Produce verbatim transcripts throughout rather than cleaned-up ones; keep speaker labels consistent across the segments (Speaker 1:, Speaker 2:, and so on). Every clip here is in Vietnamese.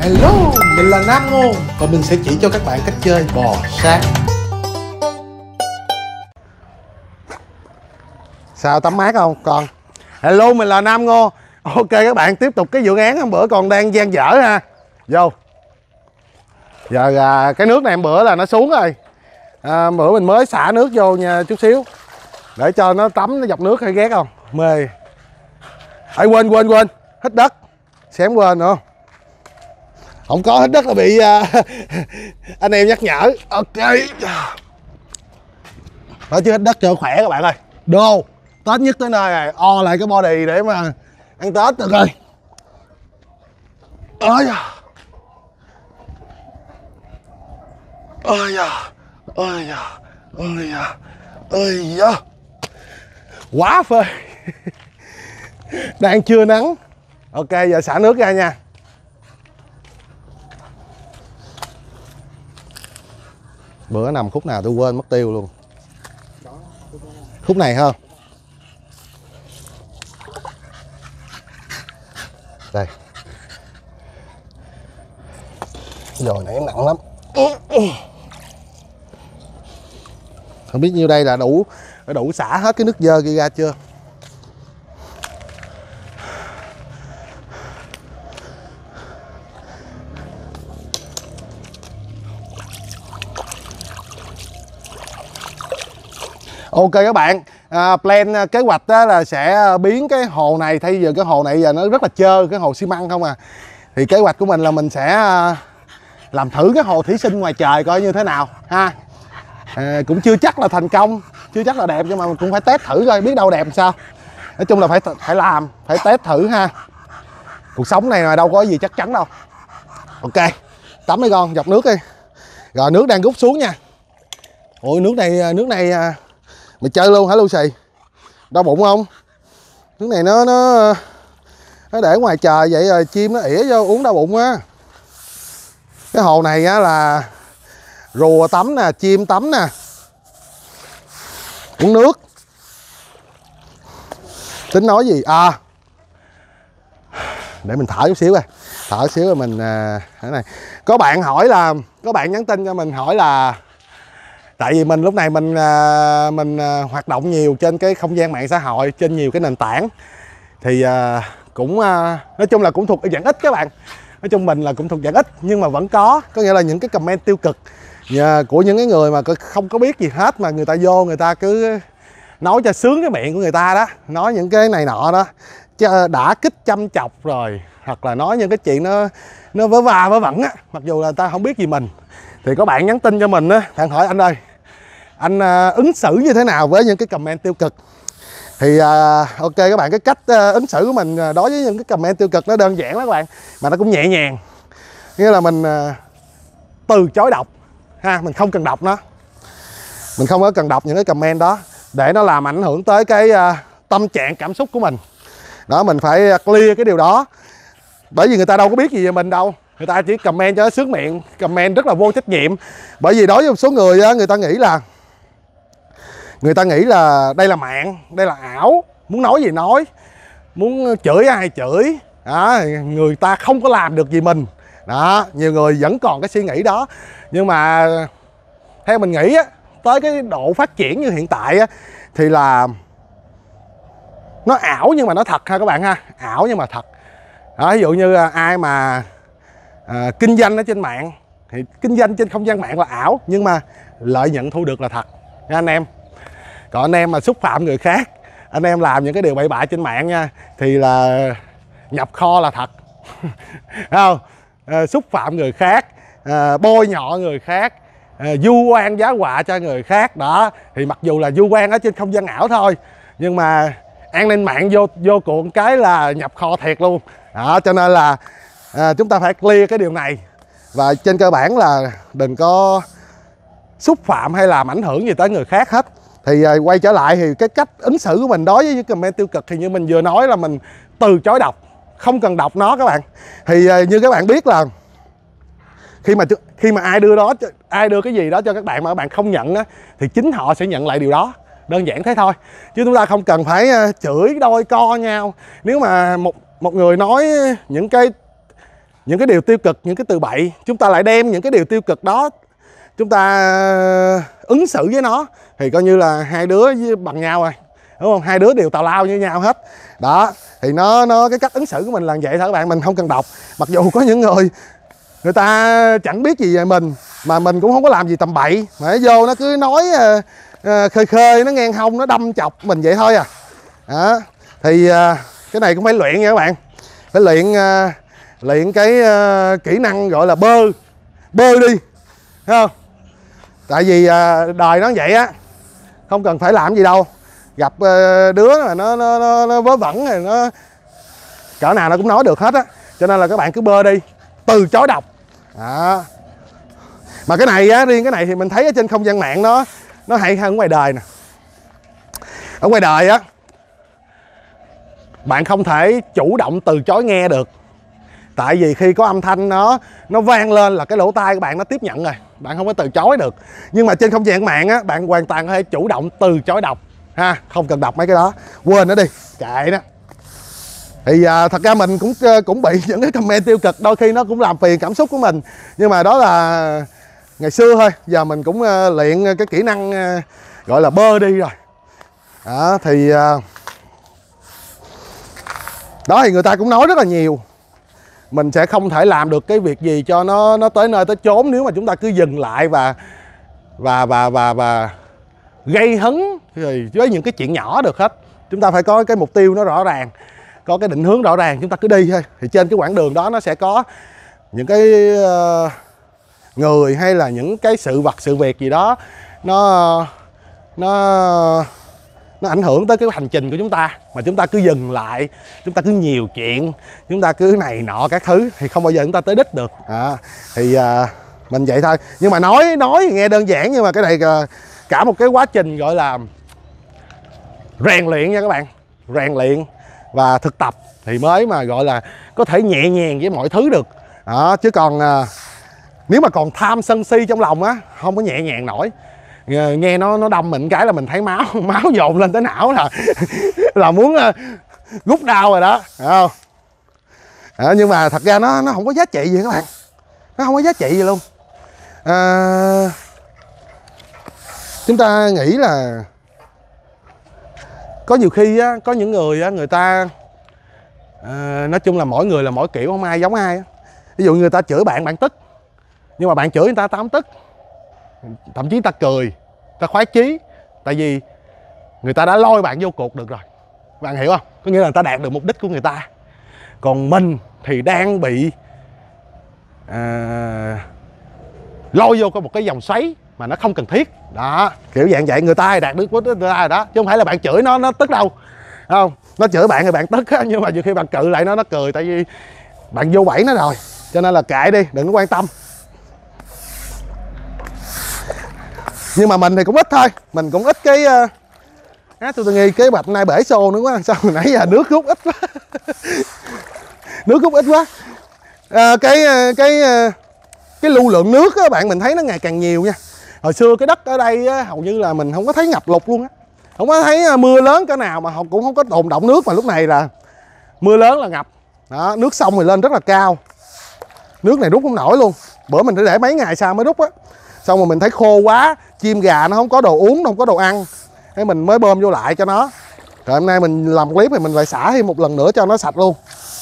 Speaker 1: Hello, mình là Nam Ngô và mình sẽ chỉ cho các bạn cách chơi bò sát.
Speaker 2: Sao tắm mát không con? Hello, mình là Nam Ngô. Ok các bạn, tiếp tục cái dự án hôm bữa còn đang dang dở ha. Vô. Giờ à, cái nước này hôm bữa là nó xuống rồi. À, bữa mình mới xả nước vô nha chút xíu. Để cho nó tắm nó dọc nước hay ghét không? Mê. Ê quên quên quên, hít đất. Xém quên nữa. Không có hít đất là bị uh, anh em nhắc nhở. Ok. Đó chứ hít đất cho khỏe các bạn ơi. Đô. Tết nhất tới nơi rồi, o lại cái body để mà ăn Tết được rồi. Ôi da. Ôi da. Ôi da. Ôi da. Ôi da. Quá phê. Đang chưa nắng. Ok, giờ xả nước ra nha. Bữa nằm khúc nào tôi quên mất tiêu luôn. Khúc này không? Đây. Rồi nãy nặng lắm. Không biết nhiêu đây là đủ đủ xả hết cái nước dơ kia ra chưa? Ok các bạn, à, plan kế hoạch đó là sẽ biến cái hồ này, thay vì cái hồ này giờ nó rất là trơ, cái hồ xi măng không à. Thì kế hoạch của mình là mình sẽ làm thử cái hồ thủy sinh ngoài trời coi như thế nào ha. À, cũng chưa chắc là thành công, chưa chắc là đẹp, nhưng mà cũng phải test thử coi, biết đâu đẹp làm sao. Nói chung là phải phải làm, phải test thử ha. Cuộc sống này mà đâu có gì chắc chắn đâu. Ok, tắm đi con, dọc nước đi. Rồi nước đang rút xuống nha. Ôi nước này, nước này mày chơi luôn hả Lucy? Đau bụng không? Nước này nó nó nó để ngoài trời vậy rồi chim nó ỉa vô uống đau bụng á. Cái hồ này á là rùa tắm nè, chim tắm nè, uống nước. Tính nói gì à? Để mình thở chút xíu coi, thở chút xíu rồi mình à, thế này. Có bạn hỏi là, có bạn nhắn tin cho mình hỏi là, tại vì mình lúc này mình à, mình à, hoạt động nhiều trên cái không gian mạng xã hội, trên nhiều cái nền tảng, thì à, cũng à, nói chung là cũng thuộc dạng ít các bạn. Nói chung mình là cũng thuộc dạng ít, nhưng mà vẫn có, có nghĩa là những cái comment tiêu cực của những cái người mà không có biết gì hết, mà người ta vô người ta cứ nói cho sướng cái miệng của người ta đó, nói những cái này nọ đó, đã kích chăm chọc rồi, hoặc là nói những cái chuyện nó nó vớ va vớ vẩn á, mặc dù là ta không biết gì mình. Thì có bạn nhắn tin cho mình á, bạn hỏi anh ơi, anh uh, ứng xử như thế nào với những cái comment tiêu cực. Thì uh, ok các bạn, cái cách uh, ứng xử của mình đối với những cái comment tiêu cực nó đơn giản lắm các bạn, mà nó cũng nhẹ nhàng. Nghĩa là mình uh, từ chối đọc ha, mình không cần đọc nó, mình không có cần đọc những cái comment đó để nó làm ảnh hưởng tới cái uh, tâm trạng cảm xúc của mình. Đó, mình phải clear cái điều đó, bởi vì người ta đâu có biết gì về mình đâu, người ta chỉ comment cho nó sướng miệng, comment rất là vô trách nhiệm. Bởi vì đối với một số người á, người ta nghĩ là người ta nghĩ là đây là mạng, đây là ảo, muốn nói gì nói, muốn chửi ai chửi. Đó, người ta không có làm được gì mình. Đó, nhiều người vẫn còn cái suy nghĩ đó. Nhưng mà theo mình nghĩ á, tới cái độ phát triển như hiện tại á, thì là nó ảo nhưng mà nó thật ha các bạn ha, ảo nhưng mà thật. Đó, ví dụ như ai mà à, kinh doanh ở trên mạng thì kinh doanh trên không gian mạng là ảo, nhưng mà lợi nhuận thu được là thật nha anh em. Còn anh em mà xúc phạm người khác, anh em làm những cái điều bậy bạ trên mạng nha, thì là nhập kho là thật. Không? À, xúc phạm người khác, à, bôi nhọ người khác, à, vu oan giá họa cho người khác đó, thì mặc dù là vu oan ở trên không gian ảo thôi, nhưng mà an ninh mạng vô vô cuộn cái là nhập kho thiệt luôn đó. Cho nên là à, chúng ta phải clear cái điều này, và trên cơ bản là đừng có xúc phạm hay làm ảnh hưởng gì tới người khác hết. Thì à, quay trở lại thì cái cách ứng xử của mình đối với những comment tiêu cực thì như mình vừa nói là mình từ chối đọc, không cần đọc nó các bạn. Thì à, như các bạn biết là khi mà khi mà ai đưa đó ai đưa cái gì đó cho các bạn mà các bạn không nhận á, thì chính họ sẽ nhận lại điều đó. Đơn giản thế thôi, chứ chúng ta không cần phải chửi đôi co nhau. Nếu mà một một người nói những cái những cái điều tiêu cực, những cái từ bậy, chúng ta lại đem những cái điều tiêu cực đó chúng ta ứng xử với nó, thì coi như là hai đứa với bằng nhau rồi, đúng không? Hai đứa đều tào lao như nhau hết. Đó, thì nó nó cái cách ứng xử của mình là vậy thôi các bạn. Mình không cần đọc. Mặc dù có những người người ta chẳng biết gì về mình, mà mình cũng không có làm gì tầm bậy, mà nó vô nó cứ nói uh, uh, khơi khơi, nó ngang hông, nó đâm chọc mình vậy thôi à. Đó, thì uh, cái này cũng phải luyện nha các bạn. Phải luyện uh, luyện cái uh, kỹ năng gọi là bơ bơ đi, thấy không? Tại vì uh, đời nó vậy á, không cần phải làm gì đâu. Gặp uh, đứa mà nó nó nó, nó vớ vẩn thì nó cỡ nào nó cũng nói được hết á. Cho nên là các bạn cứ bơ đi, từ chối đọc. Đó. Mà cái này á, riêng cái này thì mình thấy ở trên không gian mạng nó nó hay hơn ngoài đời nè. Ở ngoài đời á, bạn không thể chủ động từ chối nghe được. Tại vì khi có âm thanh nó nó vang lên là cái lỗ tai của bạn nó tiếp nhận rồi, bạn không có từ chối được. Nhưng mà trên không gian mạng á, bạn hoàn toàn có thể chủ động từ chối đọc ha, không cần đọc mấy cái đó, quên nó đi, kệ nó. Thì à, thật ra mình cũng cũng bị những cái comment tiêu cực, đôi khi nó cũng làm phiền cảm xúc của mình. Nhưng mà đó là ngày xưa thôi, giờ mình cũng uh, luyện cái kỹ năng uh, gọi là bơ đi rồi. Đó, thì uh, đó thì người ta cũng nói rất là nhiều. Mình sẽ không thể làm được cái việc gì cho nó nó tới nơi tới chốn nếu mà chúng ta cứ dừng lại và và và và và gây hấn rồi với những cái chuyện nhỏ được hết. Chúng ta phải có cái mục tiêu nó rõ ràng, có cái định hướng rõ ràng, chúng ta cứ đi thôi. Thì trên cái quãng đường đó nó sẽ có những cái uh, người hay là những cái sự vật sự việc gì đó nó nó nó ảnh hưởng tới cái hành trình của chúng ta, mà chúng ta cứ dừng lại, chúng ta cứ nhiều chuyện, chúng ta cứ này nọ các thứ thì không bao giờ chúng ta tới đích được. À, thì uh, mình vậy thôi. Nhưng mà nói nói nghe đơn giản, nhưng mà cái này uh, cả một cái quá trình gọi là rèn luyện nha các bạn, rèn luyện và thực tập thì mới mà gọi là có thể nhẹ nhàng với mọi thứ được. Đó, chứ còn uh, nếu mà còn tham sân si trong lòng á, không có nhẹ nhàng nổi. Nghe nó nó đâm mình cái là mình thấy máu máu dồn lên tới não là là muốn uh, rút đau rồi đó, hiểu không? À, nhưng mà thật ra nó nó không có giá trị gì các bạn, nó không có giá trị gì luôn. À, chúng ta nghĩ là có nhiều khi á, có những người á, người ta à, nói chung là mỗi người là mỗi kiểu, không ai giống ai á. Ví dụ người ta chửi bạn, bạn tức, nhưng mà bạn chửi người ta, ta không tức, thậm chí ta cười, ta khoái chí, tại vì người ta đã lôi bạn vô cuộc được rồi, bạn hiểu không? Có nghĩa là người ta đạt được mục đích của người ta. Còn mình thì đang bị à, lôi vô có một cái vòng xoáy mà nó không cần thiết. Đó, kiểu dạng vậy. Người ta đạt được mục đích người ta rồi đó, chứ không phải là bạn chửi nó nó tức đâu, không? Nó chửi bạn thì bạn tức á, nhưng mà nhiều khi bạn cự lại nó nó cười, tại vì bạn vô bẫy nó rồi. Cho nên là kệ đi, đừng có quan tâm. Nhưng mà mình thì cũng ít thôi, mình cũng ít cái uh... á, tôi, tôi nghĩ cái bạch nay bể xô nữa quá, sao hồi nãy giờ nước rút ít quá. Nước rút ít quá. À, cái cái cái lưu lượng nước á bạn, mình thấy nó ngày càng nhiều nha. Hồi xưa cái đất ở đây á, hầu như là mình không có thấy ngập lụt luôn á, không có thấy mưa lớn cỡ nào mà cũng không có tồn đọng nước, mà lúc này là mưa lớn là ngập. Đó, nước sông thì lên rất là cao, nước này rút không nổi luôn. Bữa mình phải để mấy ngày sau mới rút á, xong rồi mình thấy khô quá, chim gà nó không có đồ uống, không có đồ ăn, thế mình mới bơm vô lại cho nó. Rồi hôm nay mình làm clip thì mình lại xả thêm một lần nữa cho nó sạch luôn.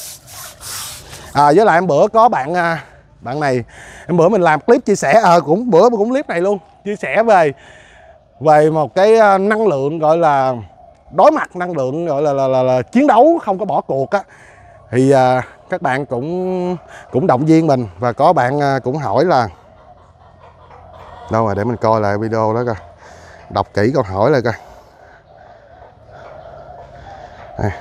Speaker 2: À, với lại em bữa có bạn bạn này, em bữa mình làm clip chia sẻ, à, cũng bữa cũng clip này luôn, chia sẻ về về một cái năng lượng gọi là đối mặt, năng lượng gọi là là, là, là chiến đấu không có bỏ cuộc á. Thì à, các bạn cũng cũng động viên mình, và có bạn à, cũng hỏi là đâu rồi, để mình coi lại video đó coi, đọc kỹ câu hỏi lại coi. Đây.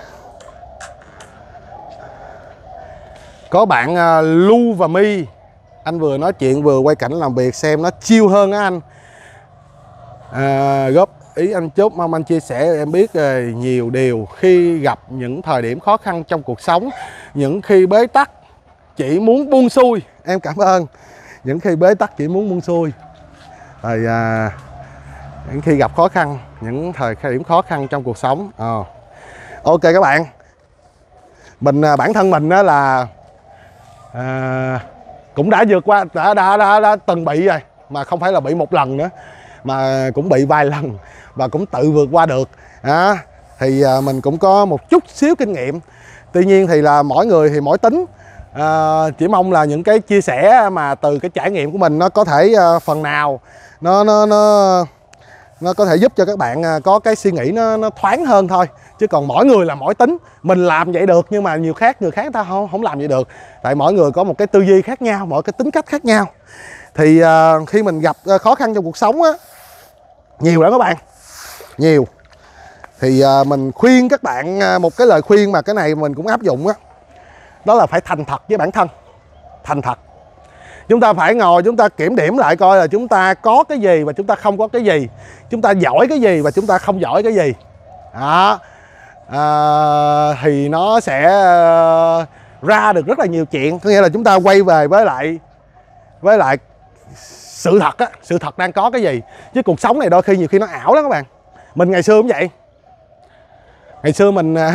Speaker 2: Có bạn uh, Lu và My, anh vừa nói chuyện vừa quay cảnh làm việc xem nó chill hơn á anh. À, góp ý anh chút, mong anh chia sẻ em biết uh, nhiều điều khi gặp những thời điểm khó khăn trong cuộc sống, những khi bế tắc chỉ muốn buông xuôi. Em cảm ơn. Những khi bế tắc chỉ muốn buông xuôi. Rồi à, những khi gặp khó khăn, những thời điểm khó khăn trong cuộc sống. à. Ok các bạn, mình bản thân mình đó là à, cũng đã vượt qua, đã, đã, đã, đã từng bị rồi, mà không phải là bị một lần nữa, mà cũng bị vài lần và cũng tự vượt qua được. À, thì à, mình cũng có một chút xíu kinh nghiệm. Tuy nhiên thì là mỗi người thì mỗi tính. À, chỉ mong là những cái chia sẻ mà từ cái trải nghiệm của mình nó có thể à, phần nào nó nó nó nó có thể giúp cho các bạn có cái suy nghĩ nó, nó thoáng hơn thôi. Chứ còn mỗi người là mỗi tính. Mình làm vậy được nhưng mà nhiều khác người khác người ta không không làm vậy được. Tại mỗi người có một cái tư duy khác nhau, mỗi cái tính cách khác nhau. Thì uh, khi mình gặp khó khăn trong cuộc sống á, nhiều lắm các bạn, nhiều. Thì uh, mình khuyên các bạn uh, một cái lời khuyên mà cái này mình cũng áp dụng á, đó là phải thành thật với bản thân. Thành thật. Chúng ta phải ngồi chúng ta kiểm điểm lại coi là chúng ta có cái gì và chúng ta không có cái gì, chúng ta giỏi cái gì và chúng ta không giỏi cái gì. Đó. À, thì nó sẽ uh, ra được rất là nhiều chuyện. Có nghĩa là chúng ta quay về với lại với lại sự thật á, sự thật đang có cái gì. Chứ cuộc sống này đôi khi nhiều khi nó ảo lắm các bạn. Mình ngày xưa cũng vậy. Ngày xưa mình uh,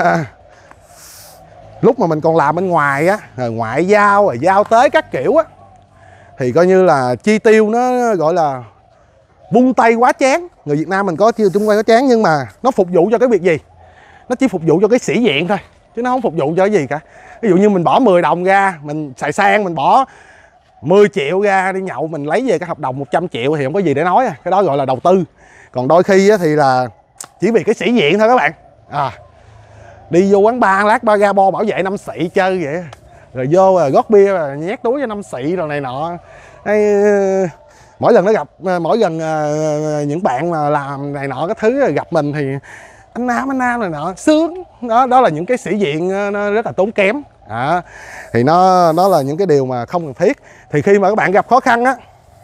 Speaker 2: lúc mà mình còn làm bên ngoài á, rồi ngoại giao rồi giao tế các kiểu á, thì coi như là chi tiêu nó gọi là vung tay quá chán. Người Việt Nam mình có chiêu chung quay quá chán, nhưng mà nó phục vụ cho cái việc gì? Nó chỉ phục vụ cho cái sĩ diện thôi, chứ nó không phục vụ cho cái gì cả. Ví dụ như mình bỏ mười đồng ra, mình xài sang, mình bỏ mười triệu ra đi nhậu, mình lấy về cái hợp đồng một trăm triệu thì không có gì để nói. Cái đó gọi là đầu tư. Còn đôi khi thì là chỉ vì cái sĩ diện thôi các bạn. À, đi vô quán bar lát ba ga bo bảo vệ năm xị chơi vậy, rồi vô rồi gót bia rồi nhét túi cho năm xị rồi này nọ. Hay, mỗi lần nó gặp, mỗi lần những bạn mà làm này nọ cái thứ gặp mình thì anh Nam anh Nam này nọ sướng. Đó, đó là những cái sĩ diện nó rất là tốn kém. À, thì nó nó là những cái điều mà không cần thiết. Thì khi mà các bạn gặp khó khăn á,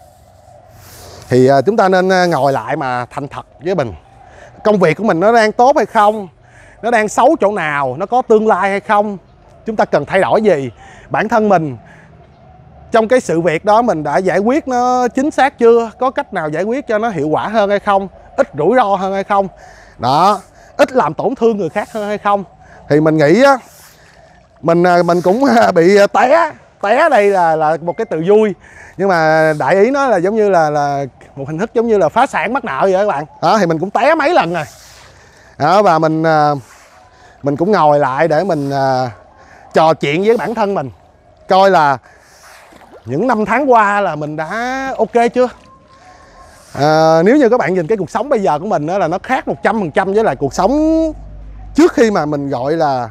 Speaker 2: thì chúng ta nên ngồi lại mà thành thật với mình. Công việc của mình nó đang tốt hay không, nó đang xấu chỗ nào, nó có tương lai hay không, chúng ta cần thay đổi gì. Bản thân mình trong cái sự việc đó mình đã giải quyết nó chính xác chưa, có cách nào giải quyết cho nó hiệu quả hơn hay không, ít rủi ro hơn hay không, đó, ít làm tổn thương người khác hơn hay không. Thì mình nghĩ á, mình mình cũng bị té. Té đây là là một cái từ vui, nhưng mà đại ý nó là giống như là là một hình thức giống như là phá sản mắc nợ vậy các bạn. Đó, thì mình cũng té mấy lần rồi. Đó, và mình mình cũng ngồi lại để mình uh, trò chuyện với bản thân mình, coi là những năm tháng qua là mình đã ok chưa. À, nếu như các bạn nhìn cái cuộc sống bây giờ của mình đó, là nó khác một trăm phần trăm với lại cuộc sống trước khi mà mình gọi là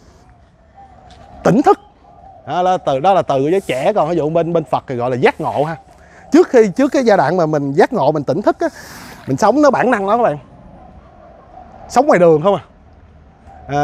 Speaker 2: tỉnh thức. Đó là từ đó là từ với trẻ, còn ví dụ bên bên Phật thì gọi là giác ngộ ha. Trước khi trước cái giai đoạn mà mình giác ngộ, mình tỉnh thức á, mình sống nó bản năng đó các bạn. Sống ngoài đường không à. À,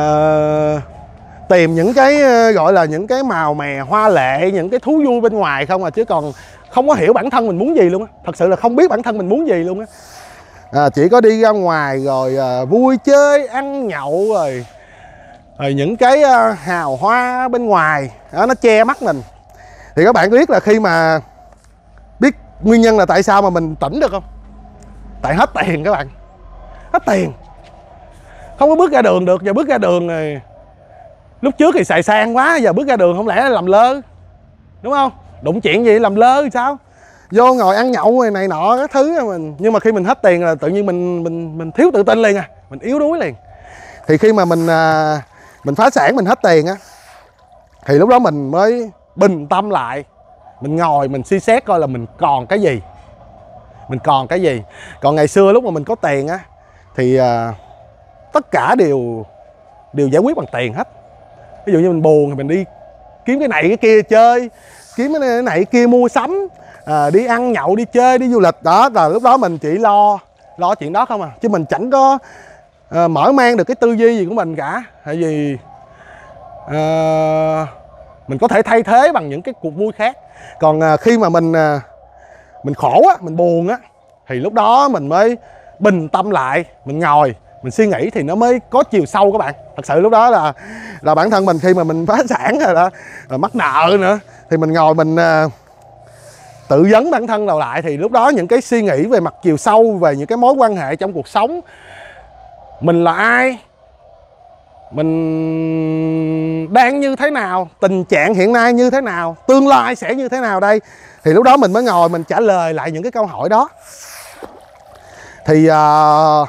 Speaker 2: tìm những cái gọi là những cái màu mè hoa lệ, những cái thú vui bên ngoài không à, chứ còn không có hiểu bản thân mình muốn gì luôn á. Thật sự là không biết bản thân mình muốn gì luôn á. À, chỉ có đi ra ngoài rồi à, vui chơi, ăn nhậu rồi, rồi những cái à, hào hoa bên ngoài đó, nó che mắt mình. Thì các bạn biết là khi mà biết nguyên nhân là tại sao mà mình tỉnh được không? Tại hết tiền các bạn. Hết tiền. Không có bước ra đường được, giờ bước ra đường rồi. Lúc trước thì xài sang quá, giờ bước ra đường không lẽ làm lơ, đúng không? Đụng chuyện gì làm lơ thì sao? Vô ngồi ăn nhậu này, này nọ cái thứ mình. Nhưng mà khi mình hết tiền là tự nhiên mình mình mình thiếu tự tin liền à, mình yếu đuối liền. Thì khi mà mình mình phá sản, mình hết tiền á, thì lúc đó mình mới bình tâm lại, mình ngồi mình suy xét coi là mình còn cái gì, mình còn cái gì. Còn ngày xưa lúc mà mình có tiền á thì à, tất cả đều đều giải quyết bằng tiền hết. Ví dụ như mình buồn thì mình đi kiếm cái này cái kia chơi, kiếm cái này cái kia mua sắm, à, đi ăn nhậu, đi chơi, đi du lịch. Đó là lúc đó mình chỉ lo lo chuyện đó không à, chứ mình chẳng có à, mở mang được cái tư duy gì của mình cả. Tại vì à, mình có thể thay thế bằng những cái cuộc vui khác. Còn à, khi mà mình à, mình khổ á, mình buồn á, thì lúc đó mình mới bình tâm lại, mình ngồi mình suy nghĩ thì nó mới có chiều sâu các bạn. Thật sự lúc đó là là bản thân mình khi mà mình phá sản rồi đó, rồi mắc nợ nữa, thì mình ngồi mình uh, tự vấn bản thân đầu lại, thì lúc đó những cái suy nghĩ về mặt chiều sâu, về những cái mối quan hệ trong cuộc sống, mình là ai, mình đang như thế nào, tình trạng hiện nay như thế nào, tương lai sẽ như thế nào đây. Thì lúc đó mình mới ngồi mình trả lời lại những cái câu hỏi đó. Thì uh,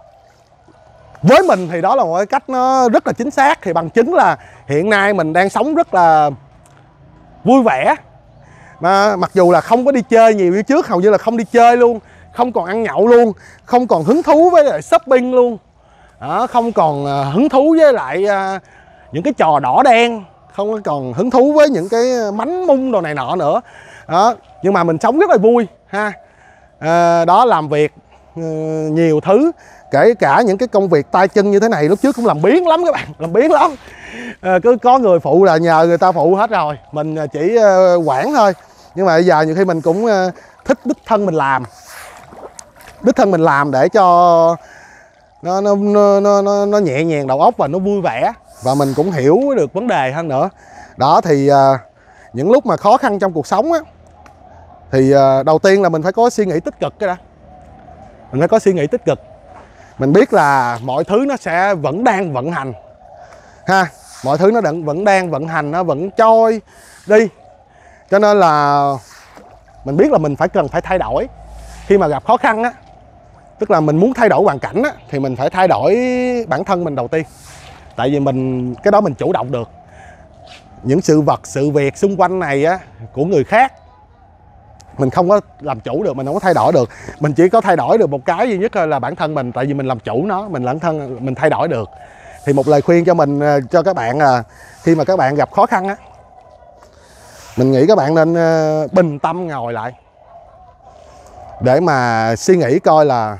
Speaker 2: với mình thì đó là một cái cách nó rất là chính xác. Thì bằng chứng là hiện nay mình đang sống rất là vui vẻ, mà mặc dù là không có đi chơi nhiều như trước, hầu như là không đi chơi luôn, không còn ăn nhậu luôn, không còn hứng thú với lại shopping luôn đó, không còn uh, hứng thú với lại uh, những cái trò đỏ đen, không còn hứng thú với những cái mánh mung đồ này nọ nữa đó. Nhưng mà mình sống rất là vui ha. À, đó, làm việc uh, nhiều thứ, kể cả những cái công việc tay chân như thế này lúc trước cũng làm biếng lắm các bạn, làm biếng lắm. À, cứ có người phụ là nhờ người ta phụ hết rồi, mình chỉ uh, quản thôi. Nhưng mà bây giờ nhiều khi mình cũng uh, thích đích thân mình làm, đích thân mình làm để cho nó nó nó nó, nó nhẹ nhàng đầu óc và nó vui vẻ, và mình cũng hiểu được vấn đề hơn nữa. Đó thì uh, những lúc mà khó khăn trong cuộc sống á, thì uh, đầu tiên là mình phải có suy nghĩ tích cực cái đã. Mình phải có suy nghĩ tích cực. Mình biết là mọi thứ nó sẽ vẫn đang vận hành ha, mọi thứ nó vẫn đang vận hành, nó vẫn trôi đi. Cho nên là mình biết là mình phải cần phải thay đổi. Khi mà gặp khó khăn á, tức là mình muốn thay đổi hoàn cảnh á, thì mình phải thay đổi bản thân mình đầu tiên. Tại vì mình cái đó mình chủ động được. Những sự vật, sự việc xung quanh này á, của người khác mình không có làm chủ được, mình không có thay đổi được. Mình chỉ có thay đổi được một cái duy nhất là bản thân mình. Tại vì mình làm chủ nó, mình bản thân mình thay đổi được. Thì một lời khuyên cho mình, cho các bạn là khi mà các bạn gặp khó khăn á, mình nghĩ các bạn nên bình tâm ngồi lại để mà suy nghĩ coi là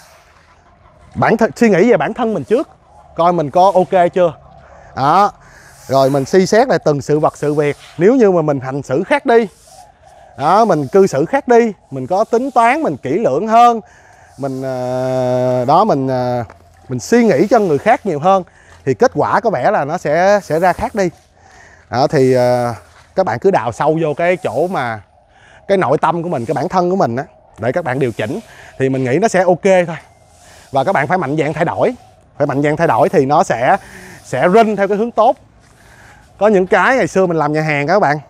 Speaker 2: bản thân, suy nghĩ về bản thân mình trước, coi mình có ok chưa đó. Rồi mình suy xét lại từng sự vật, sự việc. Nếu như mà mình hành xử khác đi đó, mình cư xử khác đi, mình có tính toán, mình kỹ lưỡng hơn, mình đó mình mình suy nghĩ cho người khác nhiều hơn, thì kết quả có vẻ là nó sẽ sẽ ra khác đi đó. Thì các bạn cứ đào sâu vô cái chỗ mà cái nội tâm của mình, cái bản thân của mình á, để các bạn điều chỉnh, thì mình nghĩ nó sẽ ok thôi. Và các bạn phải mạnh dạn thay đổi, phải mạnh dạn thay đổi thì nó sẽ sẽ run theo cái hướng tốt. Có những cái ngày xưa mình làm nhà hàng các bạn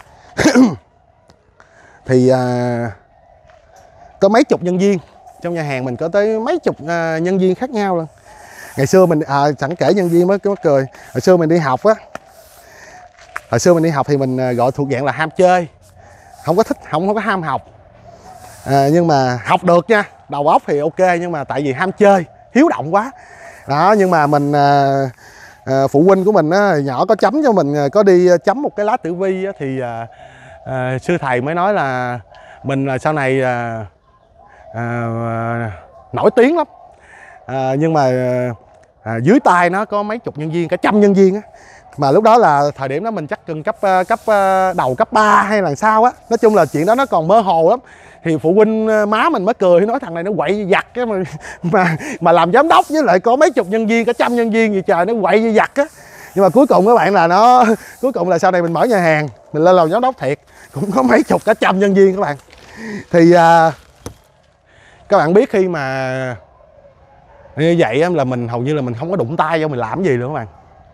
Speaker 2: thì à, có mấy chục nhân viên trong nhà hàng mình, có tới mấy chục à, nhân viên khác nhau luôn. Ngày xưa mình à, chẳng kể nhân viên mới có cười. Hồi xưa mình đi học á, hồi xưa mình đi học thì mình gọi thuộc dạng là ham chơi, không có thích, không, không có ham học. À, nhưng mà học được nha, đầu óc thì ok, nhưng mà tại vì ham chơi, hiếu động quá đó. Nhưng mà mình à, à, phụ huynh của mình á, nhỏ có chấm cho mình, có đi chấm một cái lá tử vi á, thì à, à, sư thầy mới nói là mình là sau này à, à, nổi tiếng lắm. À, nhưng mà à, dưới tay nó có mấy chục nhân viên, cả trăm nhân viên á. Mà lúc đó là thời điểm đó mình chắc cần cấp cấp đầu cấp ba hay là sao á. Nói chung là chuyện đó nó còn mơ hồ lắm. Thì phụ huynh má mình mới cười, nói thằng này nó quậy giặt cái mà, mà mà làm giám đốc với lại có mấy chục nhân viên, cả trăm nhân viên gì trời, nó quậy như giặt á. Nhưng mà cuối cùng các bạn là nó cuối cùng là sau này mình mở nhà hàng, mình lên làm giám đốc thiệt, cũng có mấy chục cả trăm nhân viên các bạn. Thì à, các bạn biết khi mà như vậy là mình hầu như là mình không có đụng tay vô mình làm gì nữa các bạn.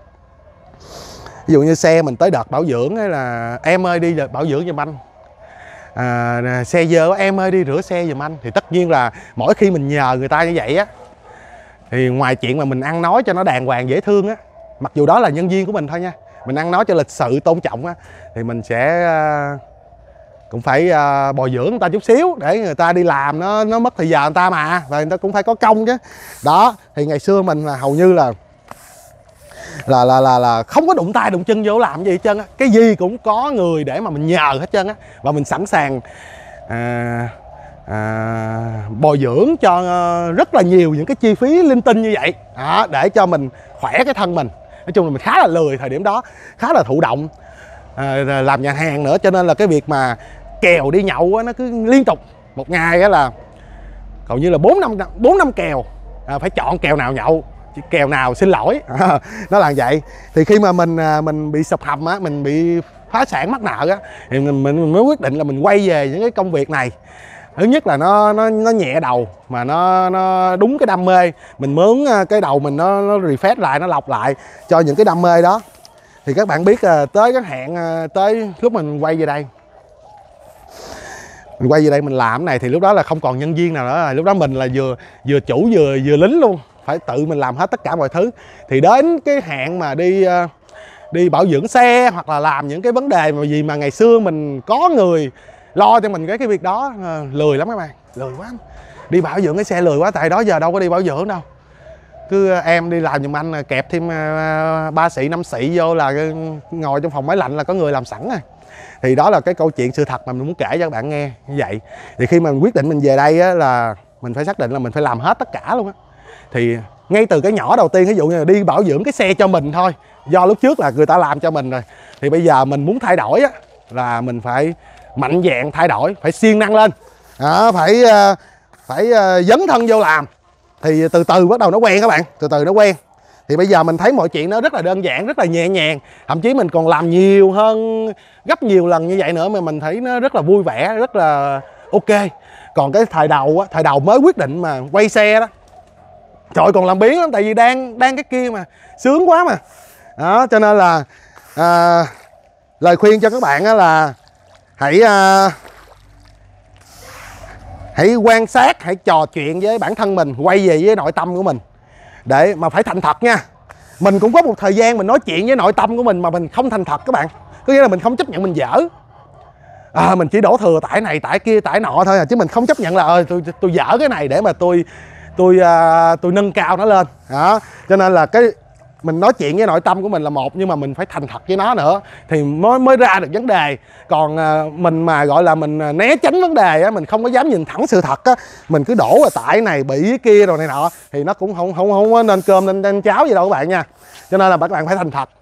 Speaker 2: Ví dụ như xe mình tới đợt bảo dưỡng hay là em ơi đi bảo dưỡng giùm anh, à, xe dơ em ơi đi rửa xe giùm anh, thì tất nhiên là mỗi khi mình nhờ người ta như vậy á, thì ngoài chuyện mà mình ăn nói cho nó đàng hoàng dễ thương á, mặc dù đó là nhân viên của mình thôi nha, mình ăn nói cho lịch sự tôn trọng á, thì mình sẽ uh, cũng phải uh, bồi dưỡng người ta chút xíu để người ta đi làm nó nó mất thời giờ người ta mà, và người ta cũng phải có công chứ. Đó thì ngày xưa mình là hầu như là là là là là không có đụng tay đụng chân vô làm gì hết trơn á, cái gì cũng có người để mà mình nhờ hết trơn á, và mình sẵn sàng à, à, bồi dưỡng cho rất là nhiều những cái chi phí linh tinh như vậy đó, để cho mình khỏe cái thân mình. Nói chung là mình khá là lười thời điểm đó, khá là thụ động, à, làm nhà hàng nữa, cho nên là cái việc mà kèo đi nhậu á, nó cứ liên tục một ngày á là hầu như là bốn năm bốn năm kèo, à, phải chọn kèo nào nhậu, kèo nào xin lỗi. À, nó là vậy. Thì khi mà mình mình bị sập hầm á, mình bị phá sản mắc nợ á, thì mình, mình mới quyết định là mình quay về những cái công việc này Thứ nhất là nó nó nó nhẹ đầu, mà nó nó đúng cái đam mê. Mình mướn cái đầu mình nó, nó refresh lại, nó lọc lại cho những cái đam mê đó. Thì các bạn biết tới cái hẹn, tới lúc mình quay về đây, mình quay về đây mình làm cái này thì lúc đó là không còn nhân viên nào nữa rồi. Lúc đó mình là vừa vừa chủ vừa vừa lính luôn, phải tự mình làm hết tất cả mọi thứ. Thì đến cái hẹn mà đi đi bảo dưỡng xe hoặc là làm những cái vấn đề mà gì mà ngày xưa mình có người lo cho mình cái cái việc đó, lười lắm các bạn, lười quá. Đi bảo dưỡng cái xe lười quá, tại đó giờ đâu có đi bảo dưỡng đâu. Cứ em đi làm giùm anh, kẹp thêm ba xị năm xị vô là ngồi trong phòng máy lạnh là có người làm sẵn rồi. Thì đó là cái câu chuyện sự thật mà mình muốn kể cho các bạn nghe như vậy. Thì khi mà mình quyết định mình về đây á, là mình phải xác định là mình phải làm hết tất cả luôn á. Thì ngay từ cái nhỏ đầu tiên, ví dụ như là đi bảo dưỡng cái xe cho mình thôi, do lúc trước là người ta làm cho mình rồi, thì bây giờ mình muốn thay đổi á, là mình phải mạnh dạn thay đổi, phải siêng năng lên đó, phải phải dấn thân vô làm. Thì từ từ bắt đầu nó quen các bạn, từ từ nó quen. Thì bây giờ mình thấy mọi chuyện nó rất là đơn giản, rất là nhẹ nhàng. Thậm chí mình còn làm nhiều hơn, gấp nhiều lần như vậy nữa, mà mình thấy nó rất là vui vẻ, rất là ok. Còn cái thời đầu á, thời đầu mới quyết định mà quay xe đó, trời còn làm biếng lắm, tại vì đang đang cái kia mà sướng quá mà đó. Cho nên là à, lời khuyên cho các bạn á là hãy à, hãy quan sát, hãy trò chuyện với bản thân mình, quay về với nội tâm của mình, để mà phải thành thật nha. Mình cũng có một thời gian mình nói chuyện với nội tâm của mình mà mình không thành thật các bạn. Có nghĩa là mình không chấp nhận mình dở, à, mình chỉ đổ thừa tải này tải kia tải nọ thôi à, chứ mình không chấp nhận là ơi tôi tôi dở cái này để mà tôi tôi uh, tôi nâng cao nó lên đó. Cho nên là cái mình nói chuyện với nội tâm của mình là một, nhưng mà mình phải thành thật với nó nữa thì mới mới ra được vấn đề. Còn uh, mình mà gọi là mình né tránh vấn đề á, mình không có dám nhìn thẳng sự thật á, mình cứ đổ vào tải này bị cái kia rồi này nọ thì nó cũng không không không nên cơm nên, nên cháo gì đâu các bạn nha. Cho nên là các bạn phải thành thật,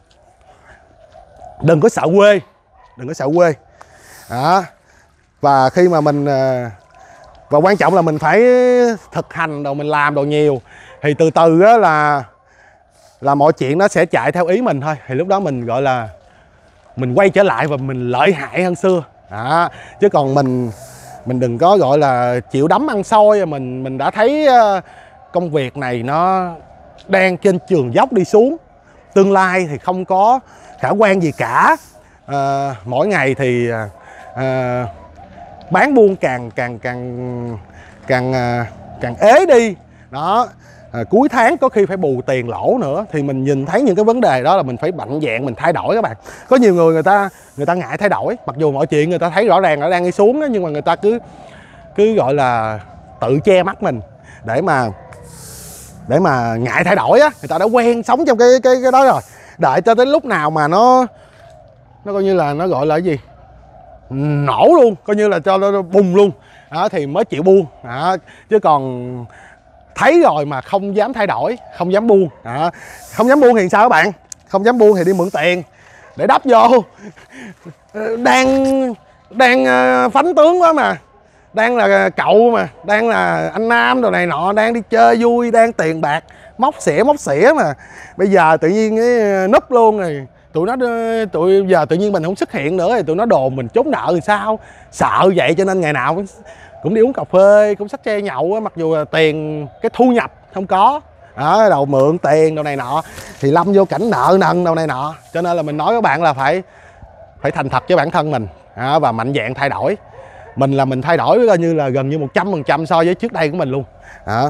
Speaker 2: đừng có sợ quê, đừng có sợ quê đó. Và khi mà mình và quan trọng là mình phải thực hành đồ, mình làm đồ nhiều thì từ từ á là là mọi chuyện nó sẽ chạy theo ý mình thôi. Thì lúc đó mình gọi là mình quay trở lại và mình lợi hại hơn xưa đó. Chứ còn mình mình đừng có gọi là chịu đấm ăn xôi. Mình mình đã thấy công việc này nó đang trên trường dốc đi xuống, tương lai thì không có khả quan gì cả. À, mỗi ngày thì à, bán buôn càng càng càng càng càng ế đi đó. À, cuối tháng có khi phải bù tiền lỗ nữa. Thì mình nhìn thấy những cái vấn đề đó là mình phải mạnh dạn mình thay đổi các bạn. Có nhiều người người ta người ta ngại thay đổi, mặc dù mọi chuyện người ta thấy rõ ràng nó đang đi xuống đó, nhưng mà người ta cứ cứ gọi là tự che mắt mình để mà để mà ngại thay đổi á. Người ta đã quen sống trong cái cái cái đó rồi, đợi cho tới lúc nào mà nó nó coi như là nó gọi là cái gì, nổ luôn, coi như là cho nó bùng luôn đó, thì mới chịu buông đó. Chứ còn thấy rồi mà không dám thay đổi, không dám buông đó. Không dám buông thì sao các bạn? Không dám buông thì đi mượn tiền để đắp vô. Đang đang phánh tướng quá mà, đang là cậu mà, đang là anh Nam đồ này nọ, đang đi chơi vui, đang tiền bạc móc xỉa móc xỉa mà bây giờ tự nhiên cái núp luôn rồi. Tụi nó tụi giờ tự nhiên mình không xuất hiện nữa thì tụi nó đồn mình trốn nợ thì sao? Sợ vậy cho nên ngày nào cũng, cũng đi uống cà phê, cũng xách xe nhậu, mặc dù là tiền cái thu nhập không có đó, đầu mượn tiền đồ này nọ thì lâm vô cảnh nợ nần đồ này nọ. Cho nên là mình nói các bạn là phải phải thành thật với bản thân mình đó, và mạnh dạn thay đổi. Mình là mình thay đổi coi như là gần như một trăm phần trăm so với trước đây của mình luôn đó.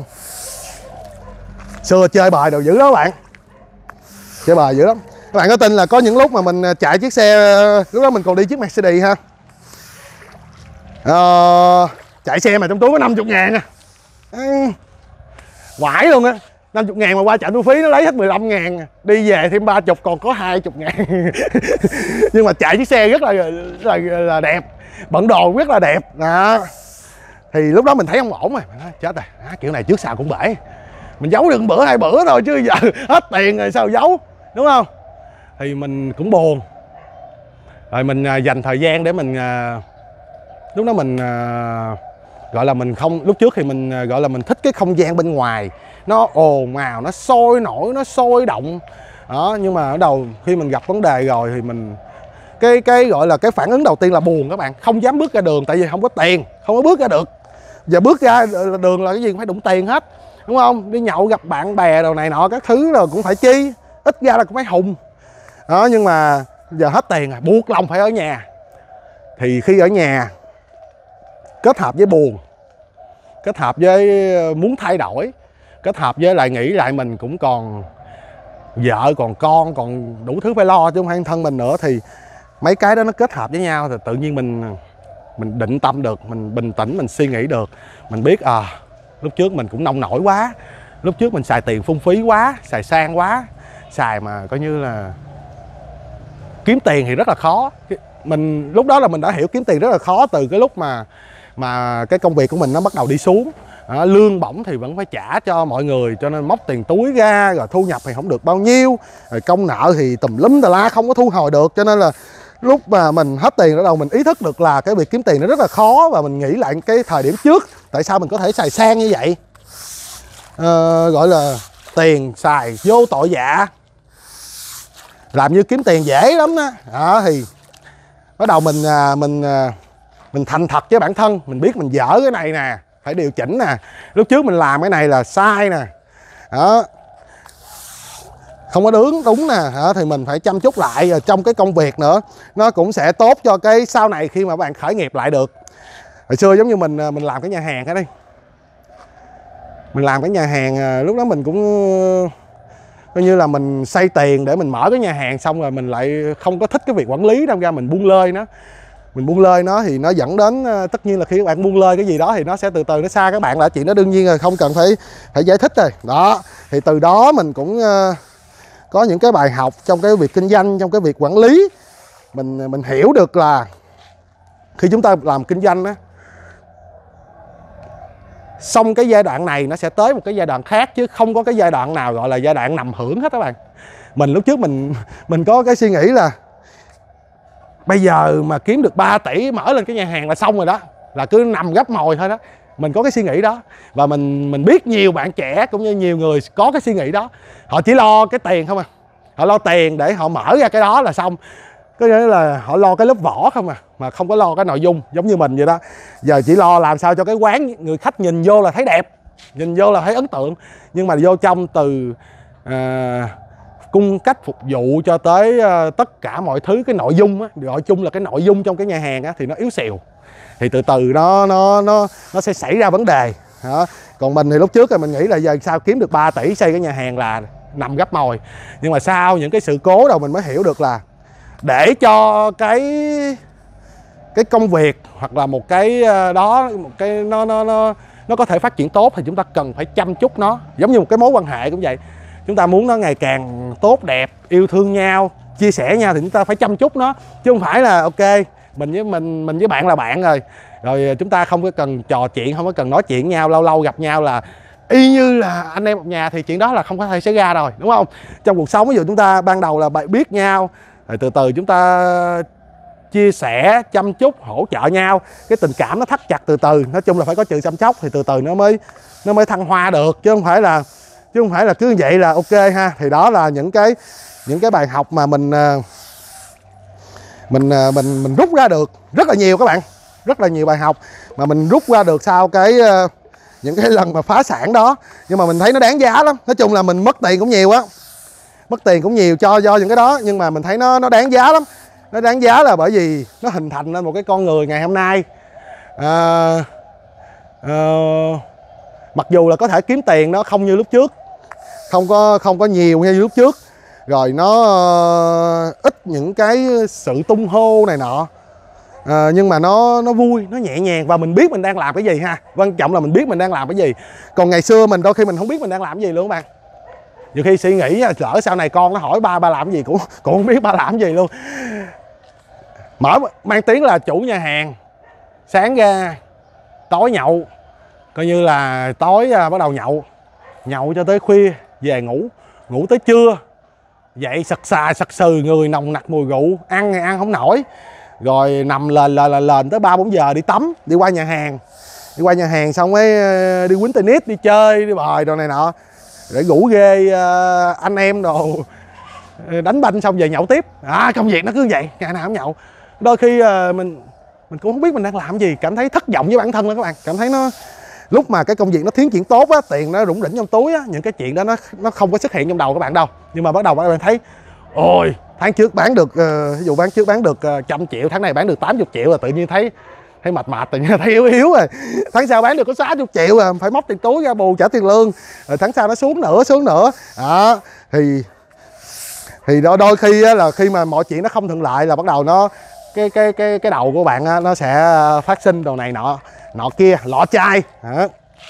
Speaker 2: Xưa chơi bời đồ dữ đó các bạn, chơi bời dữ lắm. Các bạn có tin là có những lúc mà mình chạy chiếc xe, lúc đó mình còn đi chiếc Mercedes ha, ờ, chạy xe mà trong túi có năm mươi ngàn à, quải luôn á. Năm mươi ngàn mà qua trạm thu phí nó lấy hết mười lăm ngàn, đi về thêm ba mươi còn có hai mươi ngàn. Nhưng mà chạy chiếc xe rất là, rất là, là đẹp, bận đồ rất là đẹp đó. Thì lúc đó mình thấy không ổn rồi, mình nói, chết rồi, à, kiểu này trước sau cũng bể, mình giấu được bữa hai bữa thôi chứ giờ hết tiền rồi sao giấu, đúng không? Thì mình cũng buồn. Rồi mình à, dành thời gian để mình à, lúc đó mình à, gọi là mình không, lúc trước thì mình à, gọi là mình thích cái không gian bên ngoài nó ồn ào, nó sôi nổi, nó sôi động đó. Nhưng mà ở đầu khi mình gặp vấn đề rồi thì mình cái cái gọi là cái phản ứng đầu tiên là buồn các bạn, không dám bước ra đường tại vì không có tiền, không có bước ra được. Giờ bước ra đường là cái gì cũng phải đụng tiền hết, đúng không? Đi nhậu gặp bạn bè đồ này nọ các thứ rồi cũng phải chi, ít ra là cũng phải hùng đó. Nhưng mà giờ hết tiền rồi, buộc lòng phải ở nhà. Thì khi ở nhà kết hợp với buồn, kết hợp với muốn thay đổi, kết hợp với lại nghĩ lại mình cũng còn vợ, còn con, còn đủ thứ phải lo chứ không phải thân mình nữa, thì mấy cái đó nó kết hợp với nhau thì tự nhiên mình mình định tâm được, mình bình tĩnh, mình suy nghĩ được. Mình biết à, lúc trước mình cũng nông nổi quá, lúc trước mình xài tiền phung phí quá, xài sang quá, xài mà coi như là kiếm tiền thì rất là khó. Mình lúc đó là mình đã hiểu kiếm tiền rất là khó từ cái lúc mà mà cái công việc của mình nó bắt đầu đi xuống. À, lương bổng thì vẫn phải trả cho mọi người, cho nên móc tiền túi ra, rồi thu nhập thì không được bao nhiêu, rồi công nợ thì tùm lum tà la không có thu hồi được. Cho nên là lúc mà mình hết tiền ở đâu mình ý thức được là cái việc kiếm tiền nó rất là khó, và mình nghĩ lại cái thời điểm trước tại sao mình có thể xài sang như vậy. À, gọi là tiền xài vô tội vạ, làm như kiếm tiền dễ lắm đó. Đó thì bắt đầu mình mình mình thành thật với bản thân, mình biết mình dở cái này nè, phải điều chỉnh nè, lúc trước mình làm cái này là sai nè, đó không có đúng đúng nè, đó, thì mình phải chăm chút lại. Rồi trong cái công việc nữa nó cũng sẽ tốt cho cái sau này khi mà bạn khởi nghiệp lại được. Hồi xưa giống như mình mình làm cái nhà hàng ở đây, mình làm cái nhà hàng lúc đó mình cũng coi như là mình xây tiền để mình mở cái nhà hàng, xong rồi mình lại không có thích cái việc quản lý, đâm ra mình buông lơi nó. Mình buông lơi nó thì nó dẫn đến, tất nhiên là khi các bạn buông lơi cái gì đó thì nó sẽ từ từ nó xa các bạn, là chuyện đó đương nhiên là không cần phải phải giải thích rồi. Đó, thì từ đó mình cũng uh, có những cái bài học trong cái việc kinh doanh, trong cái việc quản lý. Mình mình hiểu được là khi chúng ta làm kinh doanh á, xong cái giai đoạn này nó sẽ tới một cái giai đoạn khác, chứ không có cái giai đoạn nào gọi là giai đoạn nằm hưởng hết các bạn. Mình lúc trước mình mình có cái suy nghĩ là bây giờ mà kiếm được ba tỷ mở lên cái nhà hàng là xong rồi đó, là cứ nằm gấp mồi thôi đó. Mình có cái suy nghĩ đó, và mình mình biết nhiều bạn trẻ cũng như nhiều người có cái suy nghĩ đó. Họ chỉ lo cái tiền không à, họ lo tiền để họ mở ra cái đó là xong. Có nghĩa là họ lo cái lớp vỏ không à, mà không có lo cái nội dung, giống như mình vậy đó. Giờ chỉ lo làm sao cho cái quán người khách nhìn vô là thấy đẹp, nhìn vô là thấy ấn tượng, nhưng mà vô trong từ à, cung cách phục vụ cho tới uh, tất cả mọi thứ, cái nội dung á, gọi chung là cái nội dung trong cái nhà hàng á, thì nó yếu xìu. Thì từ từ nó nó nó nó sẽ xảy ra vấn đề đó. Còn mình thì lúc trước thì mình nghĩ là giờ sao kiếm được ba tỷ xây cái nhà hàng là nằm gấp mồi. Nhưng mà sau những cái sự cố đâu mình mới hiểu được là để cho cái cái công việc hoặc là một cái đó, một cái nó nó nó nó có thể phát triển tốt thì chúng ta cần phải chăm chút nó. Giống như một cái mối quan hệ cũng vậy, chúng ta muốn nó ngày càng tốt đẹp, yêu thương nhau, chia sẻ nhau thì chúng ta phải chăm chút nó, chứ không phải là ok mình với mình mình với bạn là bạn rồi rồi chúng ta không có cần trò chuyện, không có cần nói chuyện nhau, lâu lâu gặp nhau là y như là anh em một nhà, thì chuyện đó là không có thể xảy ra rồi, đúng không? Trong cuộc sống ví dụ chúng ta ban đầu là biết nhau, rồi từ từ chúng ta chia sẻ, chăm chút, hỗ trợ nhau, cái tình cảm nó thắt chặt từ từ. Nói chung là phải có sự chăm sóc thì từ từ nó mới nó mới thăng hoa được, chứ không phải là chứ không phải là cứ vậy là ok ha. Thì đó là những cái những cái bài học mà mình mình mình mình rút ra được rất là nhiều các bạn, rất là nhiều bài học mà mình rút ra được sau cái những cái lần mà phá sản đó. Nhưng mà mình thấy nó đáng giá lắm. Nói chung là mình mất tiền cũng nhiều á, mất tiền cũng nhiều cho do những cái đó, nhưng mà mình thấy nó nó đáng giá lắm. Nó đáng giá là bởi vì nó hình thành nên một cái con người ngày hôm nay. à, à, mặc dù là có thể kiếm tiền nó không như lúc trước, không có không có nhiều như lúc trước, rồi nó uh, ít những cái sự tung hô này nọ, à, nhưng mà nó nó vui, nó nhẹ nhàng, và mình biết mình đang làm cái gì ha. Quan trọng là mình biết mình đang làm cái gì. Còn ngày xưa mình đôi khi mình không biết mình đang làm cái gì luôn các bạn. Nhiều khi suy nghĩ lỡ sau này con nó hỏi ba ba làm cái gì cũng cũng không biết ba làm cái gì luôn. Mở mang tiếng là chủ nhà hàng, sáng ra tối nhậu, coi như là tối à, bắt đầu nhậu nhậu cho tới khuya, về ngủ ngủ tới trưa, dậy sật xà sật sừ, người nồng nặc mùi rượu, ăn thì ăn không nổi, rồi nằm lền lền lền, lền tới ba bốn giờ đi tắm, đi qua nhà hàng đi qua nhà hàng xong mới đi quýnh tennis, đi chơi, đi bời đồ này nọ, để rủ ghê uh, anh em đồ đánh banh xong về nhậu tiếp. À, công việc nó cứ vậy, ngày nào cũng nhậu. Đôi khi uh, mình mình cũng không biết mình đang làm gì, cảm thấy thất vọng với bản thân đó các bạn. Cảm thấy nó lúc mà cái công việc nó tiến triển tốt á, tiền nó rủng rỉnh trong túi á, những cái chuyện đó nó nó không có xuất hiện trong đầu các bạn đâu. Nhưng mà bắt đầu các bạn thấy ôi, tháng trước bán được uh, ví dụ bán trước bán được uh, trăm triệu, tháng này bán được tám mươi triệu là tự nhiên thấy thấy mệt mệt, tự nhiên thấy yếu yếu rồi. Tháng sau bán được có sáu mươi triệu à, phải móc tiền túi ra bù trả tiền lương. Rồi tháng sau nó xuống nữa, xuống nữa. Đó, thì thì đôi đôi khi á, là khi mà mọi chuyện nó không thuận lợi là bắt đầu nó cái cái cái cái đầu của bạn á, nó sẽ phát sinh đồ này nọ nọ kia, lọ chai. Đó.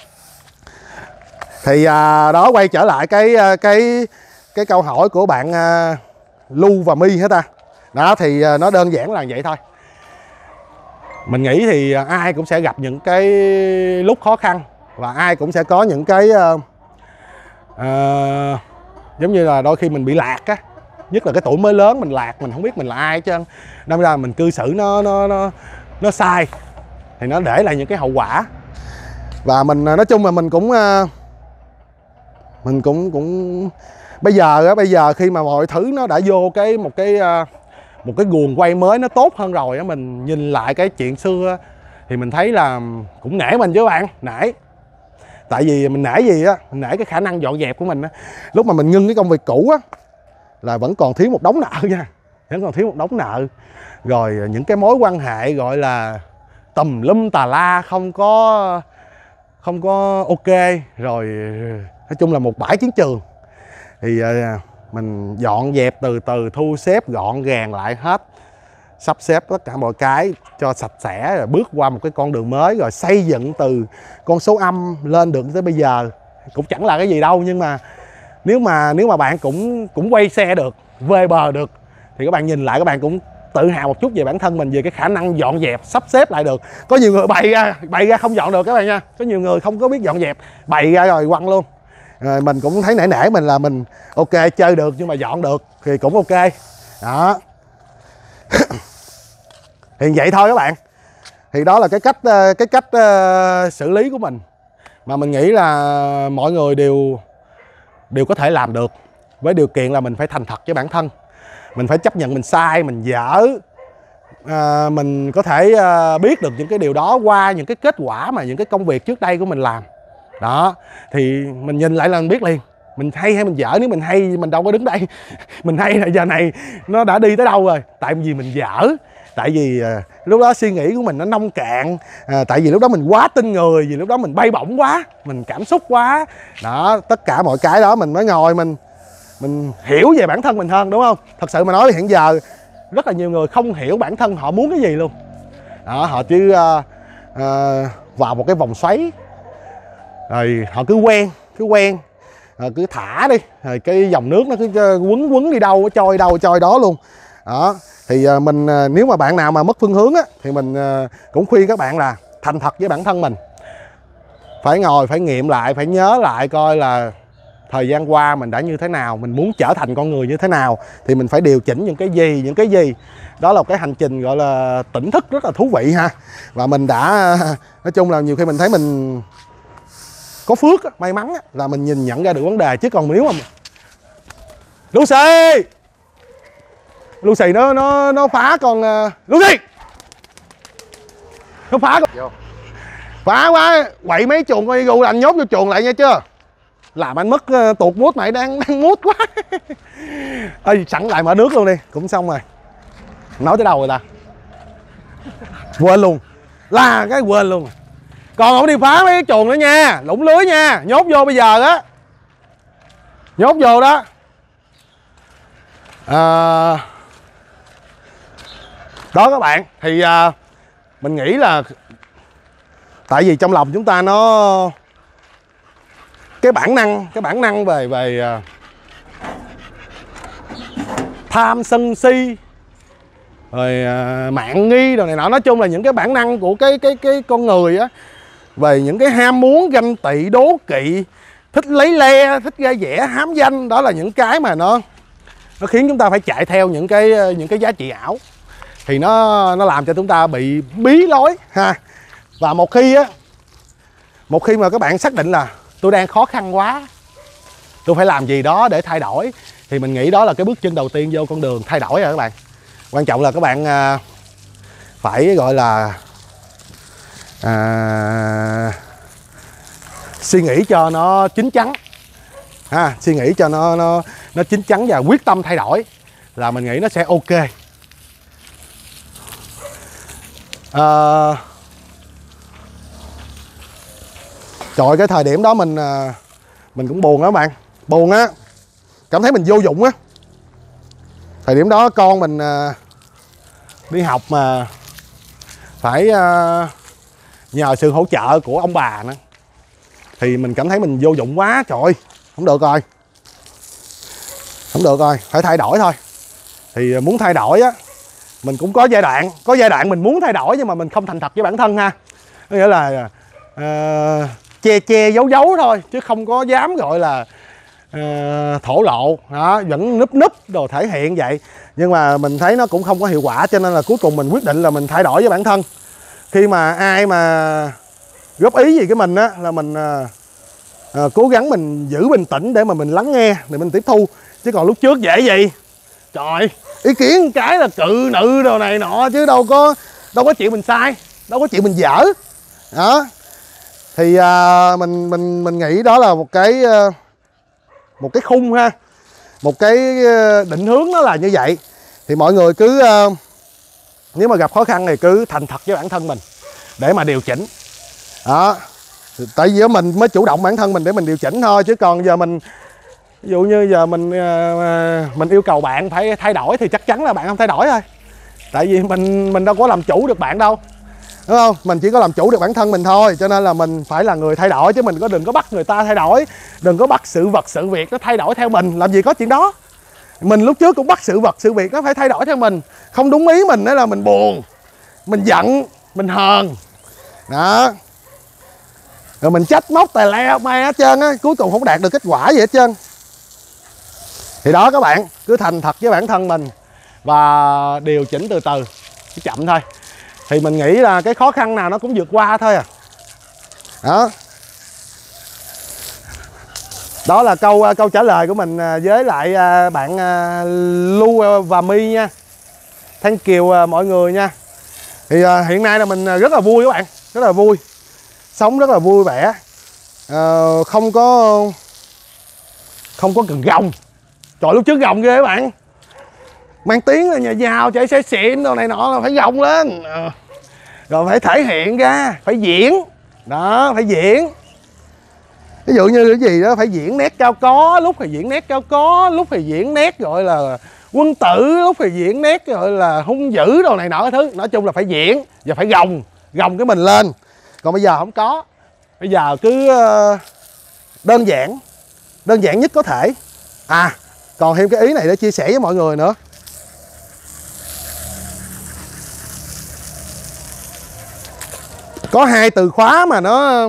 Speaker 2: Thì à, đó, quay trở lại cái cái cái câu hỏi của bạn à, Lu và My hết ta. Đó thì à, nó đơn giản là vậy thôi. Mình nghĩ thì ai cũng sẽ gặp những cái lúc khó khăn và ai cũng sẽ có những cái uh, uh, giống như là đôi khi mình bị lạc á, nhất là cái tuổi mới lớn mình lạc, mình không biết mình là ai hết trơn, đâm ra mình cư xử nó nó nó nó sai thì nó để lại những cái hậu quả. Và mình nói chung là mình cũng uh, mình cũng cũng bây giờ á, bây giờ khi mà mọi thứ nó đã vô cái một cái uh, một cái guồng quay mới nó tốt hơn rồi á, mình nhìn lại cái chuyện xưa thì mình thấy là cũng nể mình chứ bạn, nể. Tại vì mình nể gì á, mình nể cái khả năng dọn dẹp của mình á. Lúc mà mình ngưng cái công việc cũ á là vẫn còn thiếu một đống nợ nha, vẫn còn thiếu một đống nợ. Rồi những cái mối quan hệ gọi là tùm lum tà la, không có không có ok, rồi nói chung là một bãi chiến trường. Thì mình dọn dẹp từ từ, thu xếp gọn gàng lại hết, sắp xếp tất cả mọi cái cho sạch sẽ, rồi bước qua một cái con đường mới, rồi xây dựng từ con số âm lên được tới bây giờ. Cũng chẳng là cái gì đâu, nhưng mà nếu mà nếu mà bạn cũng cũng quay xe được, về bờ được thì các bạn nhìn lại các bạn cũng tự hào một chút về bản thân mình, về cái khả năng dọn dẹp, sắp xếp lại được. Có nhiều người bày ra bày ra không dọn được các bạn nha, có nhiều người không có biết dọn dẹp, bày ra rồi quăng luôn. Rồi mình cũng thấy nể nể mình là mình ok, chơi được nhưng mà dọn được thì cũng ok. Đó. Thì vậy thôi các bạn. Thì đó là cái cách cái cách uh, xử lý của mình, mà mình nghĩ là mọi người đều đều có thể làm được, với điều kiện là mình phải thành thật với bản thân, mình phải chấp nhận mình sai, mình dở, uh, mình có thể uh, biết được những cái điều đó qua những cái kết quả mà những cái công việc trước đây của mình làm. Đó, thì mình nhìn lại là mình biết liền mình hay hay mình dở. Nếu mình hay mình đâu có đứng đây mình hay là giờ này nó đã đi tới đâu rồi. Tại vì mình dở, tại vì à, lúc đó suy nghĩ của mình nó nông cạn, à, tại vì lúc đó mình quá tin người, vì lúc đó mình bay bổng quá, mình cảm xúc quá. Đó, tất cả mọi cái đó mình mới ngồi mình mình hiểu về bản thân mình hơn, đúng không? Thật sự mà nói hiện giờ rất là nhiều người không hiểu bản thân họ muốn cái gì luôn. Đó, họ chỉ à, à, vào một cái vòng xoáy, rồi họ cứ quen cứ quen rồi cứ thả đi, rồi cái dòng nước nó cứ quấn quấn đi đâu, trôi đâu trôi đó luôn. Đó thì mình, nếu mà bạn nào mà mất phương hướng á, thì mình cũng khuyên các bạn là thành thật với bản thân mình, phải ngồi phải nghiệm lại, phải nhớ lại coi là thời gian qua mình đã như thế nào, mình muốn trở thành con người như thế nào, thì mình phải điều chỉnh những cái gì những cái gì đó là một cái hành trình gọi là tỉnh thức rất là thú vị ha. Và mình đã nói chung là nhiều khi mình thấy mình có phước, may mắn là mình nhìn nhận ra được vấn đề. Chứ còn nếu mà Lucy Lucy nó nó nó phá con uh... Lucy nó phá con vô. Phá quá, quậy mấy chuồng con Igu là anh nhốt vô chuồng lại nha chưa, làm anh mất uh, tuột mút, mày đang đang mút quá. Ê, sẵn lại mở nước luôn đi, cũng xong rồi. Nói tới đâu rồi ta, quên luôn, là cái quên luôn. Còn không đi phá mấy cái chuồng nữa nha, lũng lưới nha, nhốt vô bây giờ đó, nhốt vô đó. À, đó các bạn, thì à, mình nghĩ là tại vì trong lòng chúng ta nó cái bản năng cái bản năng về về à, tham sân si, rồi à, mạn nghi đồ này nọ, nói chung là những cái bản năng của cái cái cái con người á, về những cái ham muốn, ganh tị, đố kỵ, thích lấy le, thích ra vẻ, hám danh. Đó là những cái mà nó nó khiến chúng ta phải chạy theo những cái những cái giá trị ảo, thì nó nó làm cho chúng ta bị bí lối ha. Và một khi á một khi mà các bạn xác định là tôi đang khó khăn quá, tôi phải làm gì đó để thay đổi, thì thì mình nghĩ đó là cái bước chân đầu tiên vô con đường thay đổi rồi các bạn. Quan trọng là các bạn à, phải gọi là à, suy nghĩ cho nó chín chắn ha, suy nghĩ cho nó nó nó chín chắn và quyết tâm thay đổi là mình nghĩ nó sẽ ok. À, trời, cái thời điểm đó mình mình cũng buồn đó các bạn, buồn á, cảm thấy mình vô dụng á. Thời điểm đó con mình đi học mà phải nhờ sự hỗ trợ của ông bà nữa, thì mình cảm thấy mình vô dụng quá. Trời ơi, không được rồi, không được rồi, phải thay đổi thôi. Thì muốn thay đổi á, mình cũng có giai đoạn, có giai đoạn mình muốn thay đổi nhưng mà mình không thành thật với bản thân ha. Có nghĩa là uh, che che giấu giấu thôi, chứ không có dám gọi là uh, thổ lộ đó, vẫn núp núp đồ thể hiện vậy. Nhưng mà mình thấy nó cũng không có hiệu quả, cho nên là cuối cùng mình quyết định là mình thay đổi với bản thân. Khi mà ai mà góp ý gì cái mình á, là mình uh, uh, cố gắng mình giữ bình tĩnh để mà mình lắng nghe, để mình tiếp thu. Chứ còn lúc trước dễ gì, trời, ý kiến cái là cự nữ đồ này nọ, chứ đâu có đâu có chịu mình sai, đâu có chịu mình dở đó. Thì uh, mình mình mình nghĩ đó là một cái uh, một cái khung ha, một cái uh, định hướng nó là như vậy. Thì mọi người cứ uh, nếu mà gặp khó khăn thì cứ thành thật với bản thân mình để mà điều chỉnh đó. Tại vì mình mới chủ động bản thân mình để mình điều chỉnh thôi, chứ còn giờ mình ví dụ như giờ mình uh, mình yêu cầu bạn phải thay đổi thì chắc chắn là bạn không thay đổi thôi. Tại vì mình mình đâu có làm chủ được bạn đâu, đúng không? Mình chỉ có làm chủ được bản thân mình thôi, cho nên là mình phải là người thay đổi, chứ mình có đừng có bắt người ta thay đổi, đừng có bắt sự vật sự việc nó thay đổi theo mình, làm gì có chuyện đó. Mình lúc trước cũng bắt sự vật sự việc nó phải thay đổi theo mình, không đúng ý mình đó là mình buồn, mình giận, mình hờn đó, rồi mình trách móc tài leo mai hết trơn á, cuối cùng không đạt được kết quả gì hết trơn. Thì đó các bạn, cứ thành thật với bản thân mình và điều chỉnh từ từ, chứ chậm thôi. Thì mình nghĩ là cái khó khăn nào nó cũng vượt qua thôi à. Đó. Đó là câu câu trả lời của mình với lại bạn Lu và My nha. Thank you mọi người nha. Thì hiện nay là mình rất là vui các bạn, rất là vui. Sống rất là vui vẻ. À, không có không có cần gồng. Trời, lúc trước gồng ghê các bạn. Mang tiếng là nhà giàu chạy xe xịn đồ này nọ là phải gồng lên. À, rồi phải thể hiện ra, phải diễn. Đó, phải diễn. Ví dụ như cái gì đó phải diễn nét cao có, lúc phải diễn nét cao có, lúc phải diễn nét gọi là quân tử, lúc phải diễn nét gọi là hung dữ đồ này nọ cái thứ. Nói chung là phải diễn và phải gồng, gồng cái mình lên. Còn bây giờ không có. Bây giờ cứ đơn giản, đơn giản nhất có thể. À, còn thêm cái ý này để chia sẻ với mọi người nữa. Có hai từ khóa mà nó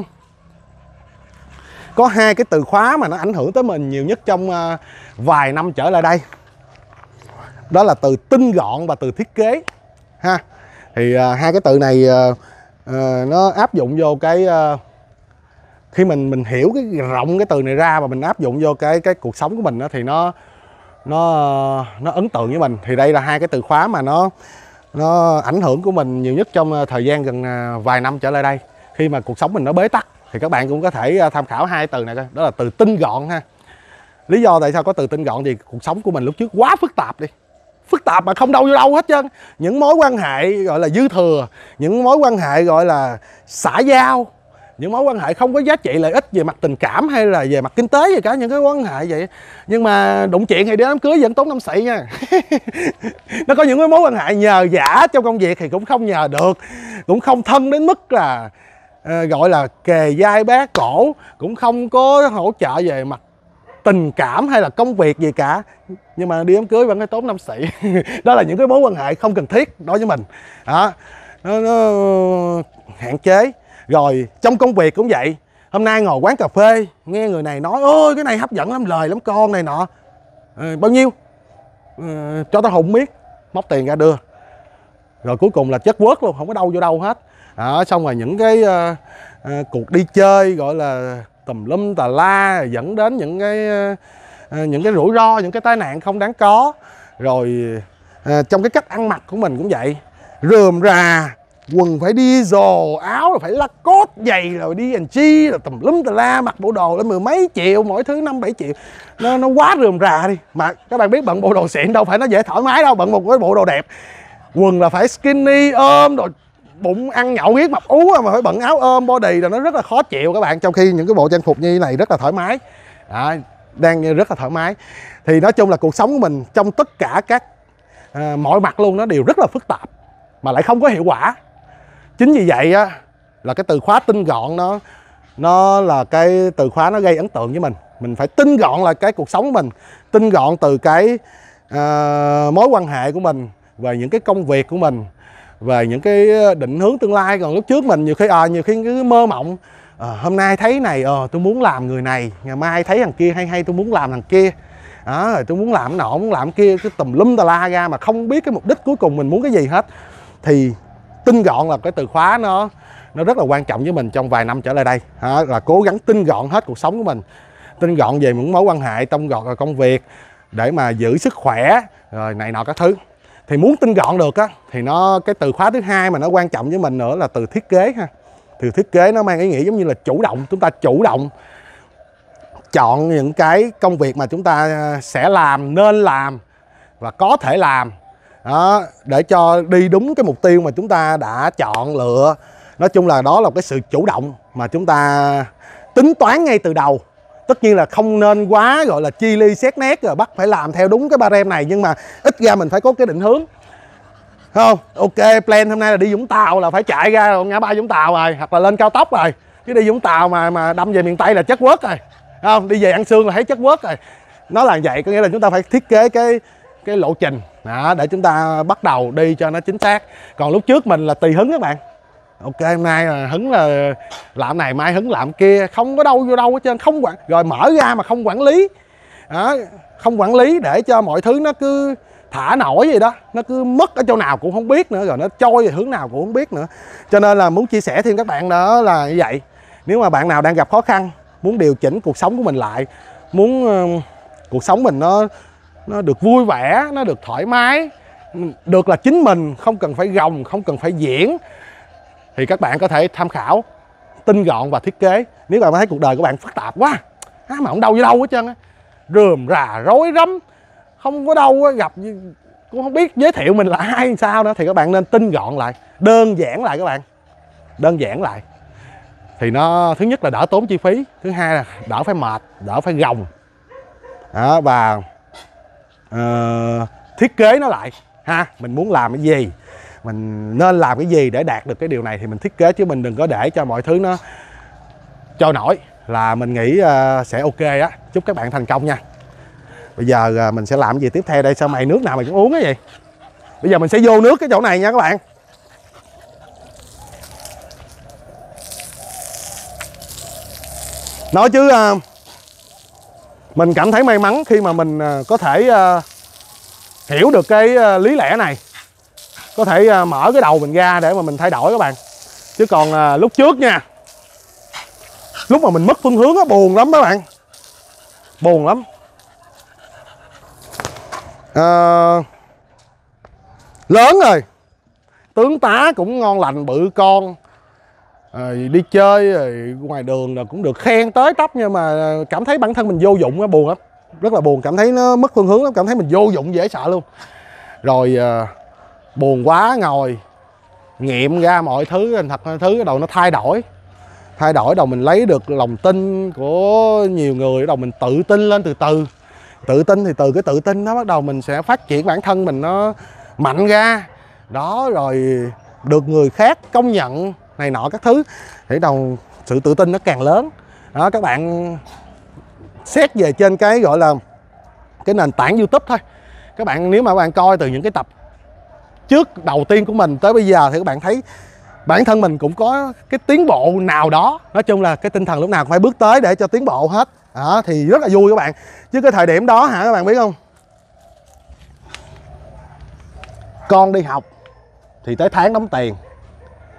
Speaker 2: Có hai cái từ khóa mà nó ảnh hưởng tới mình nhiều nhất trong uh, vài năm trở lại đây. Đó là từ tinh gọn và từ thiết kế ha. Thì uh, hai cái từ này uh, uh, nó áp dụng vô cái uh, khi mình mình hiểu cái rộng cái từ này ra và mình áp dụng vô cái cái cuộc sống của mình đó, thì nó nó nó ấn tượng với mình. Thì đây là hai cái từ khóa mà nó nó ảnh hưởng của mình nhiều nhất trong thời gian gần uh, vài năm trở lại đây. Khi mà cuộc sống mình nó bế tắc thì các bạn cũng có thể tham khảo hai từ này coi. Đó là từ tinh gọn ha. Lý do tại sao có từ tinh gọn thì cuộc sống của mình lúc trước quá phức tạp đi. Phức tạp mà không đâu vô đâu hết trơn. Những mối quan hệ gọi là dư thừa, những mối quan hệ gọi là xã giao, những mối quan hệ không có giá trị lợi ích về mặt tình cảm hay là về mặt kinh tế gì cả, những cái quan hệ vậy. Nhưng mà đụng chuyện thì đi đám cưới vẫn tốn năm xị nha. Nó có những cái mối quan hệ nhờ vả trong công việc thì cũng không nhờ được, cũng không thân đến mức là À, gọi là kề vai bá cổ, cũng không có hỗ trợ về mặt tình cảm hay là công việc gì cả, nhưng mà đi đám cưới vẫn phải tốn năm xị. Đó là những cái mối quan hệ không cần thiết đối với mình đó. Nó, nó hạn chế. Rồi trong công việc cũng vậy. Hôm nay ngồi quán cà phê nghe người này nói ôi cái này hấp dẫn lắm, lời lắm con này nọ, à, bao nhiêu à, cho tao hùng biết, móc tiền ra đưa, rồi cuối cùng là chất quớt luôn, không có đâu vô đâu hết. Đó, xong rồi những cái uh, uh, cuộc đi chơi gọi là tùm lum tà la dẫn đến những cái uh, à, những cái rủi ro, những cái tai nạn không đáng có. Rồi à, trong cái cách ăn mặc của mình cũng vậy, rườm rà, quần phải diesel, áo là phải Lacoste, giày rồi đi and chi, rồi tùm lum tà la, mặc bộ đồ lên mười mấy triệu, mỗi thứ năm bảy triệu, nó nó quá rườm rà đi. Mà các bạn biết bận bộ đồ xịn đâu phải nó dễ thoải mái đâu, bận một cái bộ đồ đẹp, quần là phải skinny ôm, rồi bụng ăn nhậu biết mập ú mà phải bận áo ôm body là nó rất là khó chịu các bạn. Trong khi những cái bộ trang phục như thế này rất là thoải mái, à, đang rất là thoải mái. Thì nói chung là cuộc sống của mình trong tất cả các à, mọi mặt luôn nó đều rất là phức tạp mà lại không có hiệu quả. Chính vì vậy á là cái từ khóa tinh gọn nó nó là cái từ khóa nó gây ấn tượng với mình. Mình phải tinh gọn là cái cuộc sống của mình, tinh gọn từ cái à, mối quan hệ của mình, về những cái công việc của mình, về những cái định hướng tương lai. Còn lúc trước mình nhiều khi à, nhiều khi cứ mơ mộng, à, hôm nay thấy này ờ tôi muốn làm người này, ngày mai thấy thằng kia hay hay tôi muốn làm thằng kia, đó, rồi tôi muốn làm cái nọ muốn làm cái kia, cái tùm lum tà la ra mà không biết cái mục đích cuối cùng mình muốn cái gì hết. Thì tinh gọn là cái từ khóa nó nó rất là quan trọng với mình trong vài năm trở lại đây, đó, là cố gắng tinh gọn hết cuộc sống của mình, tinh gọn về những mối quan hệ, tinh gọn về công việc để mà giữ sức khỏe rồi này nọ các thứ. Thì muốn tinh gọn được á thì nó cái từ khóa thứ hai mà nó quan trọng với mình nữa là từ thiết kế ha. Từ thiết kế nó mang ý nghĩa giống như là chủ động, chúng ta chủ động chọn những cái công việc mà chúng ta sẽ làm, nên làm và có thể làm, đó, để cho đi đúng cái mục tiêu mà chúng ta đã chọn lựa. Nói chung là đó là cái sự chủ động mà chúng ta tính toán ngay từ đầu. Tất nhiên là không nên quá gọi là chi ly xét nét rồi bắt phải làm theo đúng cái barem này, nhưng mà ít ra mình phải có cái định hướng, không? Ok, plan hôm nay là đi Vũng Tàu là phải chạy ra ngã ba Vũng Tàu rồi, hoặc là lên cao tốc rồi, chứ đi Vũng Tàu mà mà đâm về miền Tây là chất quất rồi, không? Đi về ăn xương là thấy chất quất rồi. Nó là vậy, có nghĩa là chúng ta phải thiết kế cái cái lộ trình đó, để chúng ta bắt đầu đi cho nó chính xác. Còn lúc trước mình là tùy hứng các bạn. Ok, hôm nay là hứng là làm này, mai hứng làm kia, không có đâu vô đâu hết trơn, không quản, rồi mở ra mà không quản lý, đó, không quản lý để cho mọi thứ nó cứ thả nổi vậy đó, nó cứ mất ở chỗ nào cũng không biết nữa, rồi nó trôi về hướng nào cũng không biết nữa. Cho nên là muốn chia sẻ thêm các bạn đó là như vậy. Nếu mà bạn nào đang gặp khó khăn, muốn điều chỉnh cuộc sống của mình lại, muốn uh, cuộc sống mình nó nó được vui vẻ, nó được thoải mái, được là chính mình, không cần phải gồng, không cần phải diễn, thì các bạn có thể tham khảo tinh gọn và thiết kế. Nếu bạn thấy cuộc đời của bạn phức tạp quá à, mà không đâu vô đâu hết trơn á, rườm rà rối rắm, không có đâu gặp cũng không biết giới thiệu mình là ai làm sao nữa, thì các bạn nên tinh gọn lại, đơn giản lại các bạn, đơn giản lại thì nó thứ nhất là đỡ tốn chi phí, thứ hai là đỡ phải mệt, đỡ phải gồng đó, và uh, thiết kế nó lại ha. Mình muốn làm cái gì, mình nên làm cái gì để đạt được cái điều này thì mình thiết kế, chứ mình đừng có để cho mọi thứ nó trôi nổi, là mình nghĩ uh, sẽ ok á. Chúc các bạn thành công nha. Bây giờ uh, mình sẽ làm cái gì tiếp theo đây? Sao mày nước nào mày cũng uống cái gì? Bây giờ mình sẽ vô nước cái chỗ này nha các bạn. Nói chứ uh, mình cảm thấy may mắn khi mà mình uh, có thể uh, hiểu được cái uh, lý lẽ này, có thể uh, mở cái đầu mình ra để mà mình thay đổi các bạn. Chứ còn uh, lúc trước nha, lúc mà mình mất phương hướng á, buồn lắm các bạn, buồn lắm. Uh, lớn rồi, tướng tá cũng ngon lành bự con, rồi đi chơi rồi ngoài đường là cũng được khen tới tấp, nhưng mà cảm thấy bản thân mình vô dụng á, buồn lắm, rất là buồn, cảm thấy nó mất phương hướng lắm, cảm thấy mình vô dụng dễ sợ luôn. Rồi uh, buồn quá ngồi nghiệm ra mọi thứ, thật thứ đầu nó thay đổi, thay đổi đầu mình lấy được lòng tin của nhiều người, đầu mình tự tin lên từ từ, tự tin thì từ cái tự tin đó bắt đầu mình sẽ phát triển bản thân mình nó mạnh ra đó, rồi được người khác công nhận này nọ các thứ, thì đầu sự tự tin nó càng lớn đó. Các bạn xét về trên cái gọi là cái nền tảng YouTube thôi, các bạn nếu mà các bạn coi từ những cái tập trước đầu tiên của mình tới bây giờ thì các bạn thấy bản thân mình cũng có cái tiến bộ nào đó. Nói chung là cái tinh thần lúc nào cũng phải bước tới để cho tiến bộ hết đó, thì rất là vui các bạn. Chứ cái thời điểm đó hả các bạn biết không, con đi học thì tới tháng đóng tiền,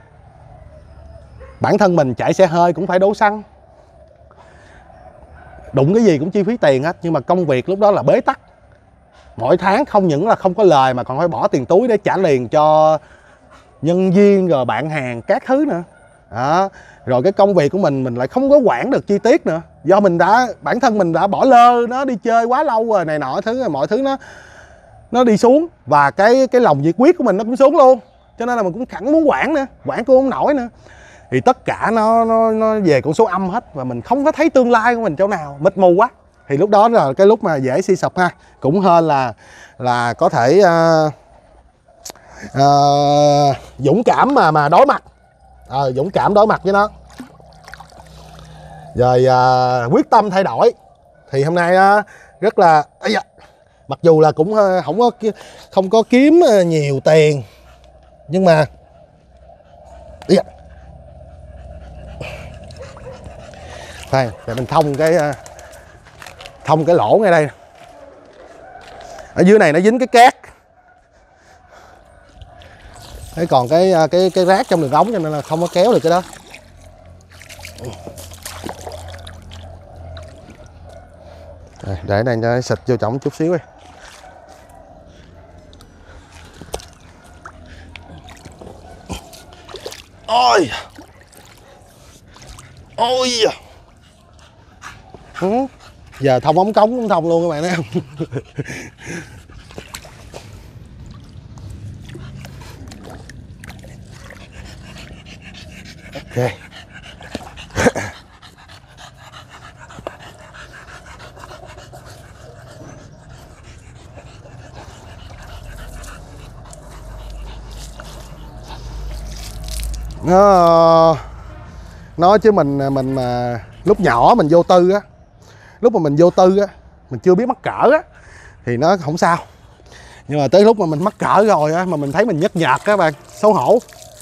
Speaker 2: bản thân mình chạy xe hơi cũng phải đổ xăng, đụng cái gì cũng chi phí tiền hết, nhưng mà công việc lúc đó là bế tắc. Mỗi tháng không những là không có lời mà còn phải bỏ tiền túi để trả liền cho nhân viên rồi bạn hàng các thứ nữa. Đó. Rồi cái công việc của mình mình lại không có quản được chi tiết nữa, do mình đã bản thân mình đã bỏ lơ nó đi chơi quá lâu rồi, này nọ thứ mọi thứ nó nó đi xuống, và cái cái lòng nhiệt quyết của mình nó cũng xuống luôn, cho nên là mình cũng chẳng muốn quản nữa, quản cũng không nổi nữa. Thì tất cả nó nó nó về con số âm hết, và mình không có thấy tương lai của mình chỗ nào, mịt mù quá. Thì lúc đó là cái lúc mà dễ suy sụp ha, cũng hơn là là có thể uh, uh, dũng cảm mà mà đối mặt, à, dũng cảm đối mặt với nó, rồi uh, quyết tâm thay đổi. Thì hôm nay uh, rất là ây da, mặc dù là cũng uh, không có không có kiếm uh, nhiều tiền, nhưng mà ây da, đây để mình thông cái uh, thông cái lỗ ngay đây, ở dưới này nó dính cái cát. Thế còn cái cái cái rác trong đường ống cho nên là không có kéo được cái đó. Đây, để này cho xịt vô trọng chút xíu đi. Ôi ôi ừ. Giờ thông ống cống cũng thông luôn các bạn thấy không? Ok. Nó nói chứ mình mình mà lúc nhỏ mình vô tư á, lúc mà mình vô tư á, mình chưa biết mắc cỡ á thì nó không sao, nhưng mà tới lúc mà mình mắc cỡ rồi á, mà mình thấy mình nhếch nhạt các bạn, xấu hổ.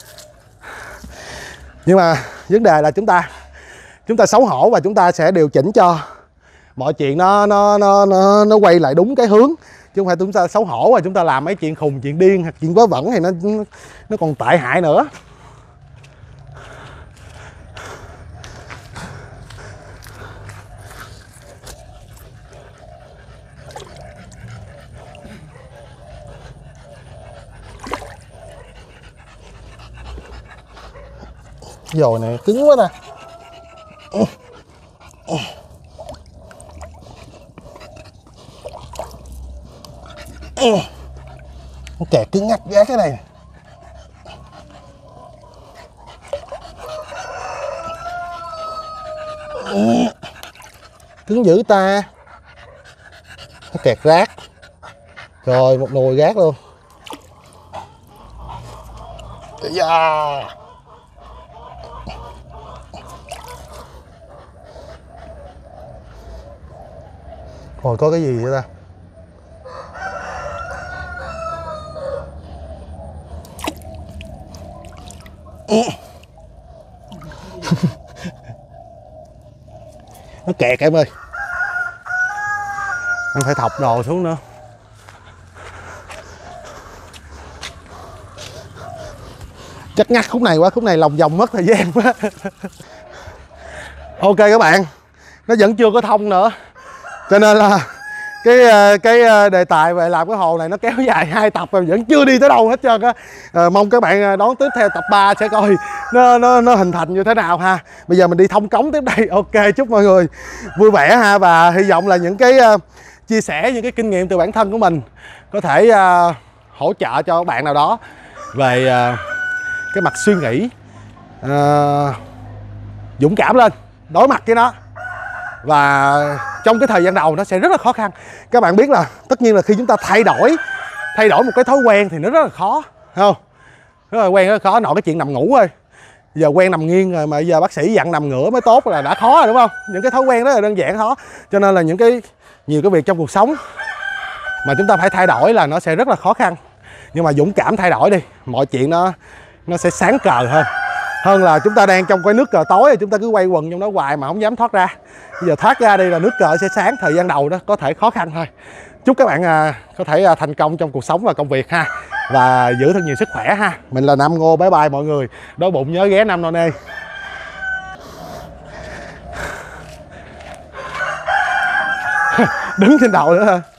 Speaker 2: Nhưng mà vấn đề là chúng ta chúng ta xấu hổ và chúng ta sẽ điều chỉnh cho mọi chuyện nó nó nó nó, nó quay lại đúng cái hướng, chứ không phải chúng ta xấu hổ và chúng ta làm mấy chuyện khùng, chuyện điên hoặc chuyện vớ vẩn thì nó nó còn tệ hại nữa. Dồi này cứng quá nè. Nó kẹt cứng ngắc giá cái này. Cứng dữ ta. Nó kẹt rác. Rồi một nồi rác luôn. Yeah. Rồi có cái gì vậy ta? Nó kẹt em ơi. Em phải thọc đồ xuống nữa. Chắc ngắt khúc này quá, khúc này lòng vòng mất thời gian quá. Ok các bạn, nó vẫn chưa có thông nữa, cho nên là cái cái đề tài về làm cái hồ này nó kéo dài hai tập rồi vẫn chưa đi tới đâu hết trơn á. À, mong các bạn đón tiếp theo tập ba sẽ coi nó nó nó hình thành như thế nào ha. Bây giờ mình đi thông cống tiếp đây. Ok, chúc mọi người vui vẻ ha, và hy vọng là những cái uh, chia sẻ những cái kinh nghiệm từ bản thân của mình có thể uh, hỗ trợ cho bạn nào đó về uh, cái mặt suy nghĩ, uh, dũng cảm lên đối mặt với nó. Và trong cái thời gian đầu nó sẽ rất là khó khăn. Các bạn biết là tất nhiên là khi chúng ta thay đổi thay đổi một cái thói quen thì nó rất là khó, không? Rất là quen rất là khó. Nội cái chuyện nằm ngủ thôi, giờ quen nằm nghiêng rồi mà giờ bác sĩ dặn nằm ngửa mới tốt là đã khó rồi đúng không? Những cái thói quen rất là đơn giản khó. Cho nên là những cái nhiều cái việc trong cuộc sống mà chúng ta phải thay đổi là nó sẽ rất là khó khăn. Nhưng mà dũng cảm thay đổi đi, mọi chuyện nó nó sẽ sáng cờ hơn. Hơn là chúng ta đang trong cái nước cờ tối thì chúng ta cứ quay quần trong đó hoài mà không dám thoát ra. Bây giờ thoát ra đi là nước cờ sẽ sáng. Thời gian đầu đó có thể khó khăn thôi. Chúc các bạn à, có thể à, thành công trong cuộc sống và công việc ha. Và giữ thật nhiều sức khỏe ha. Mình là Nam Ngô, bye bye mọi người. Đói bụng nhớ ghé Nam Non Nê. Đứng trên đầu nữa hả?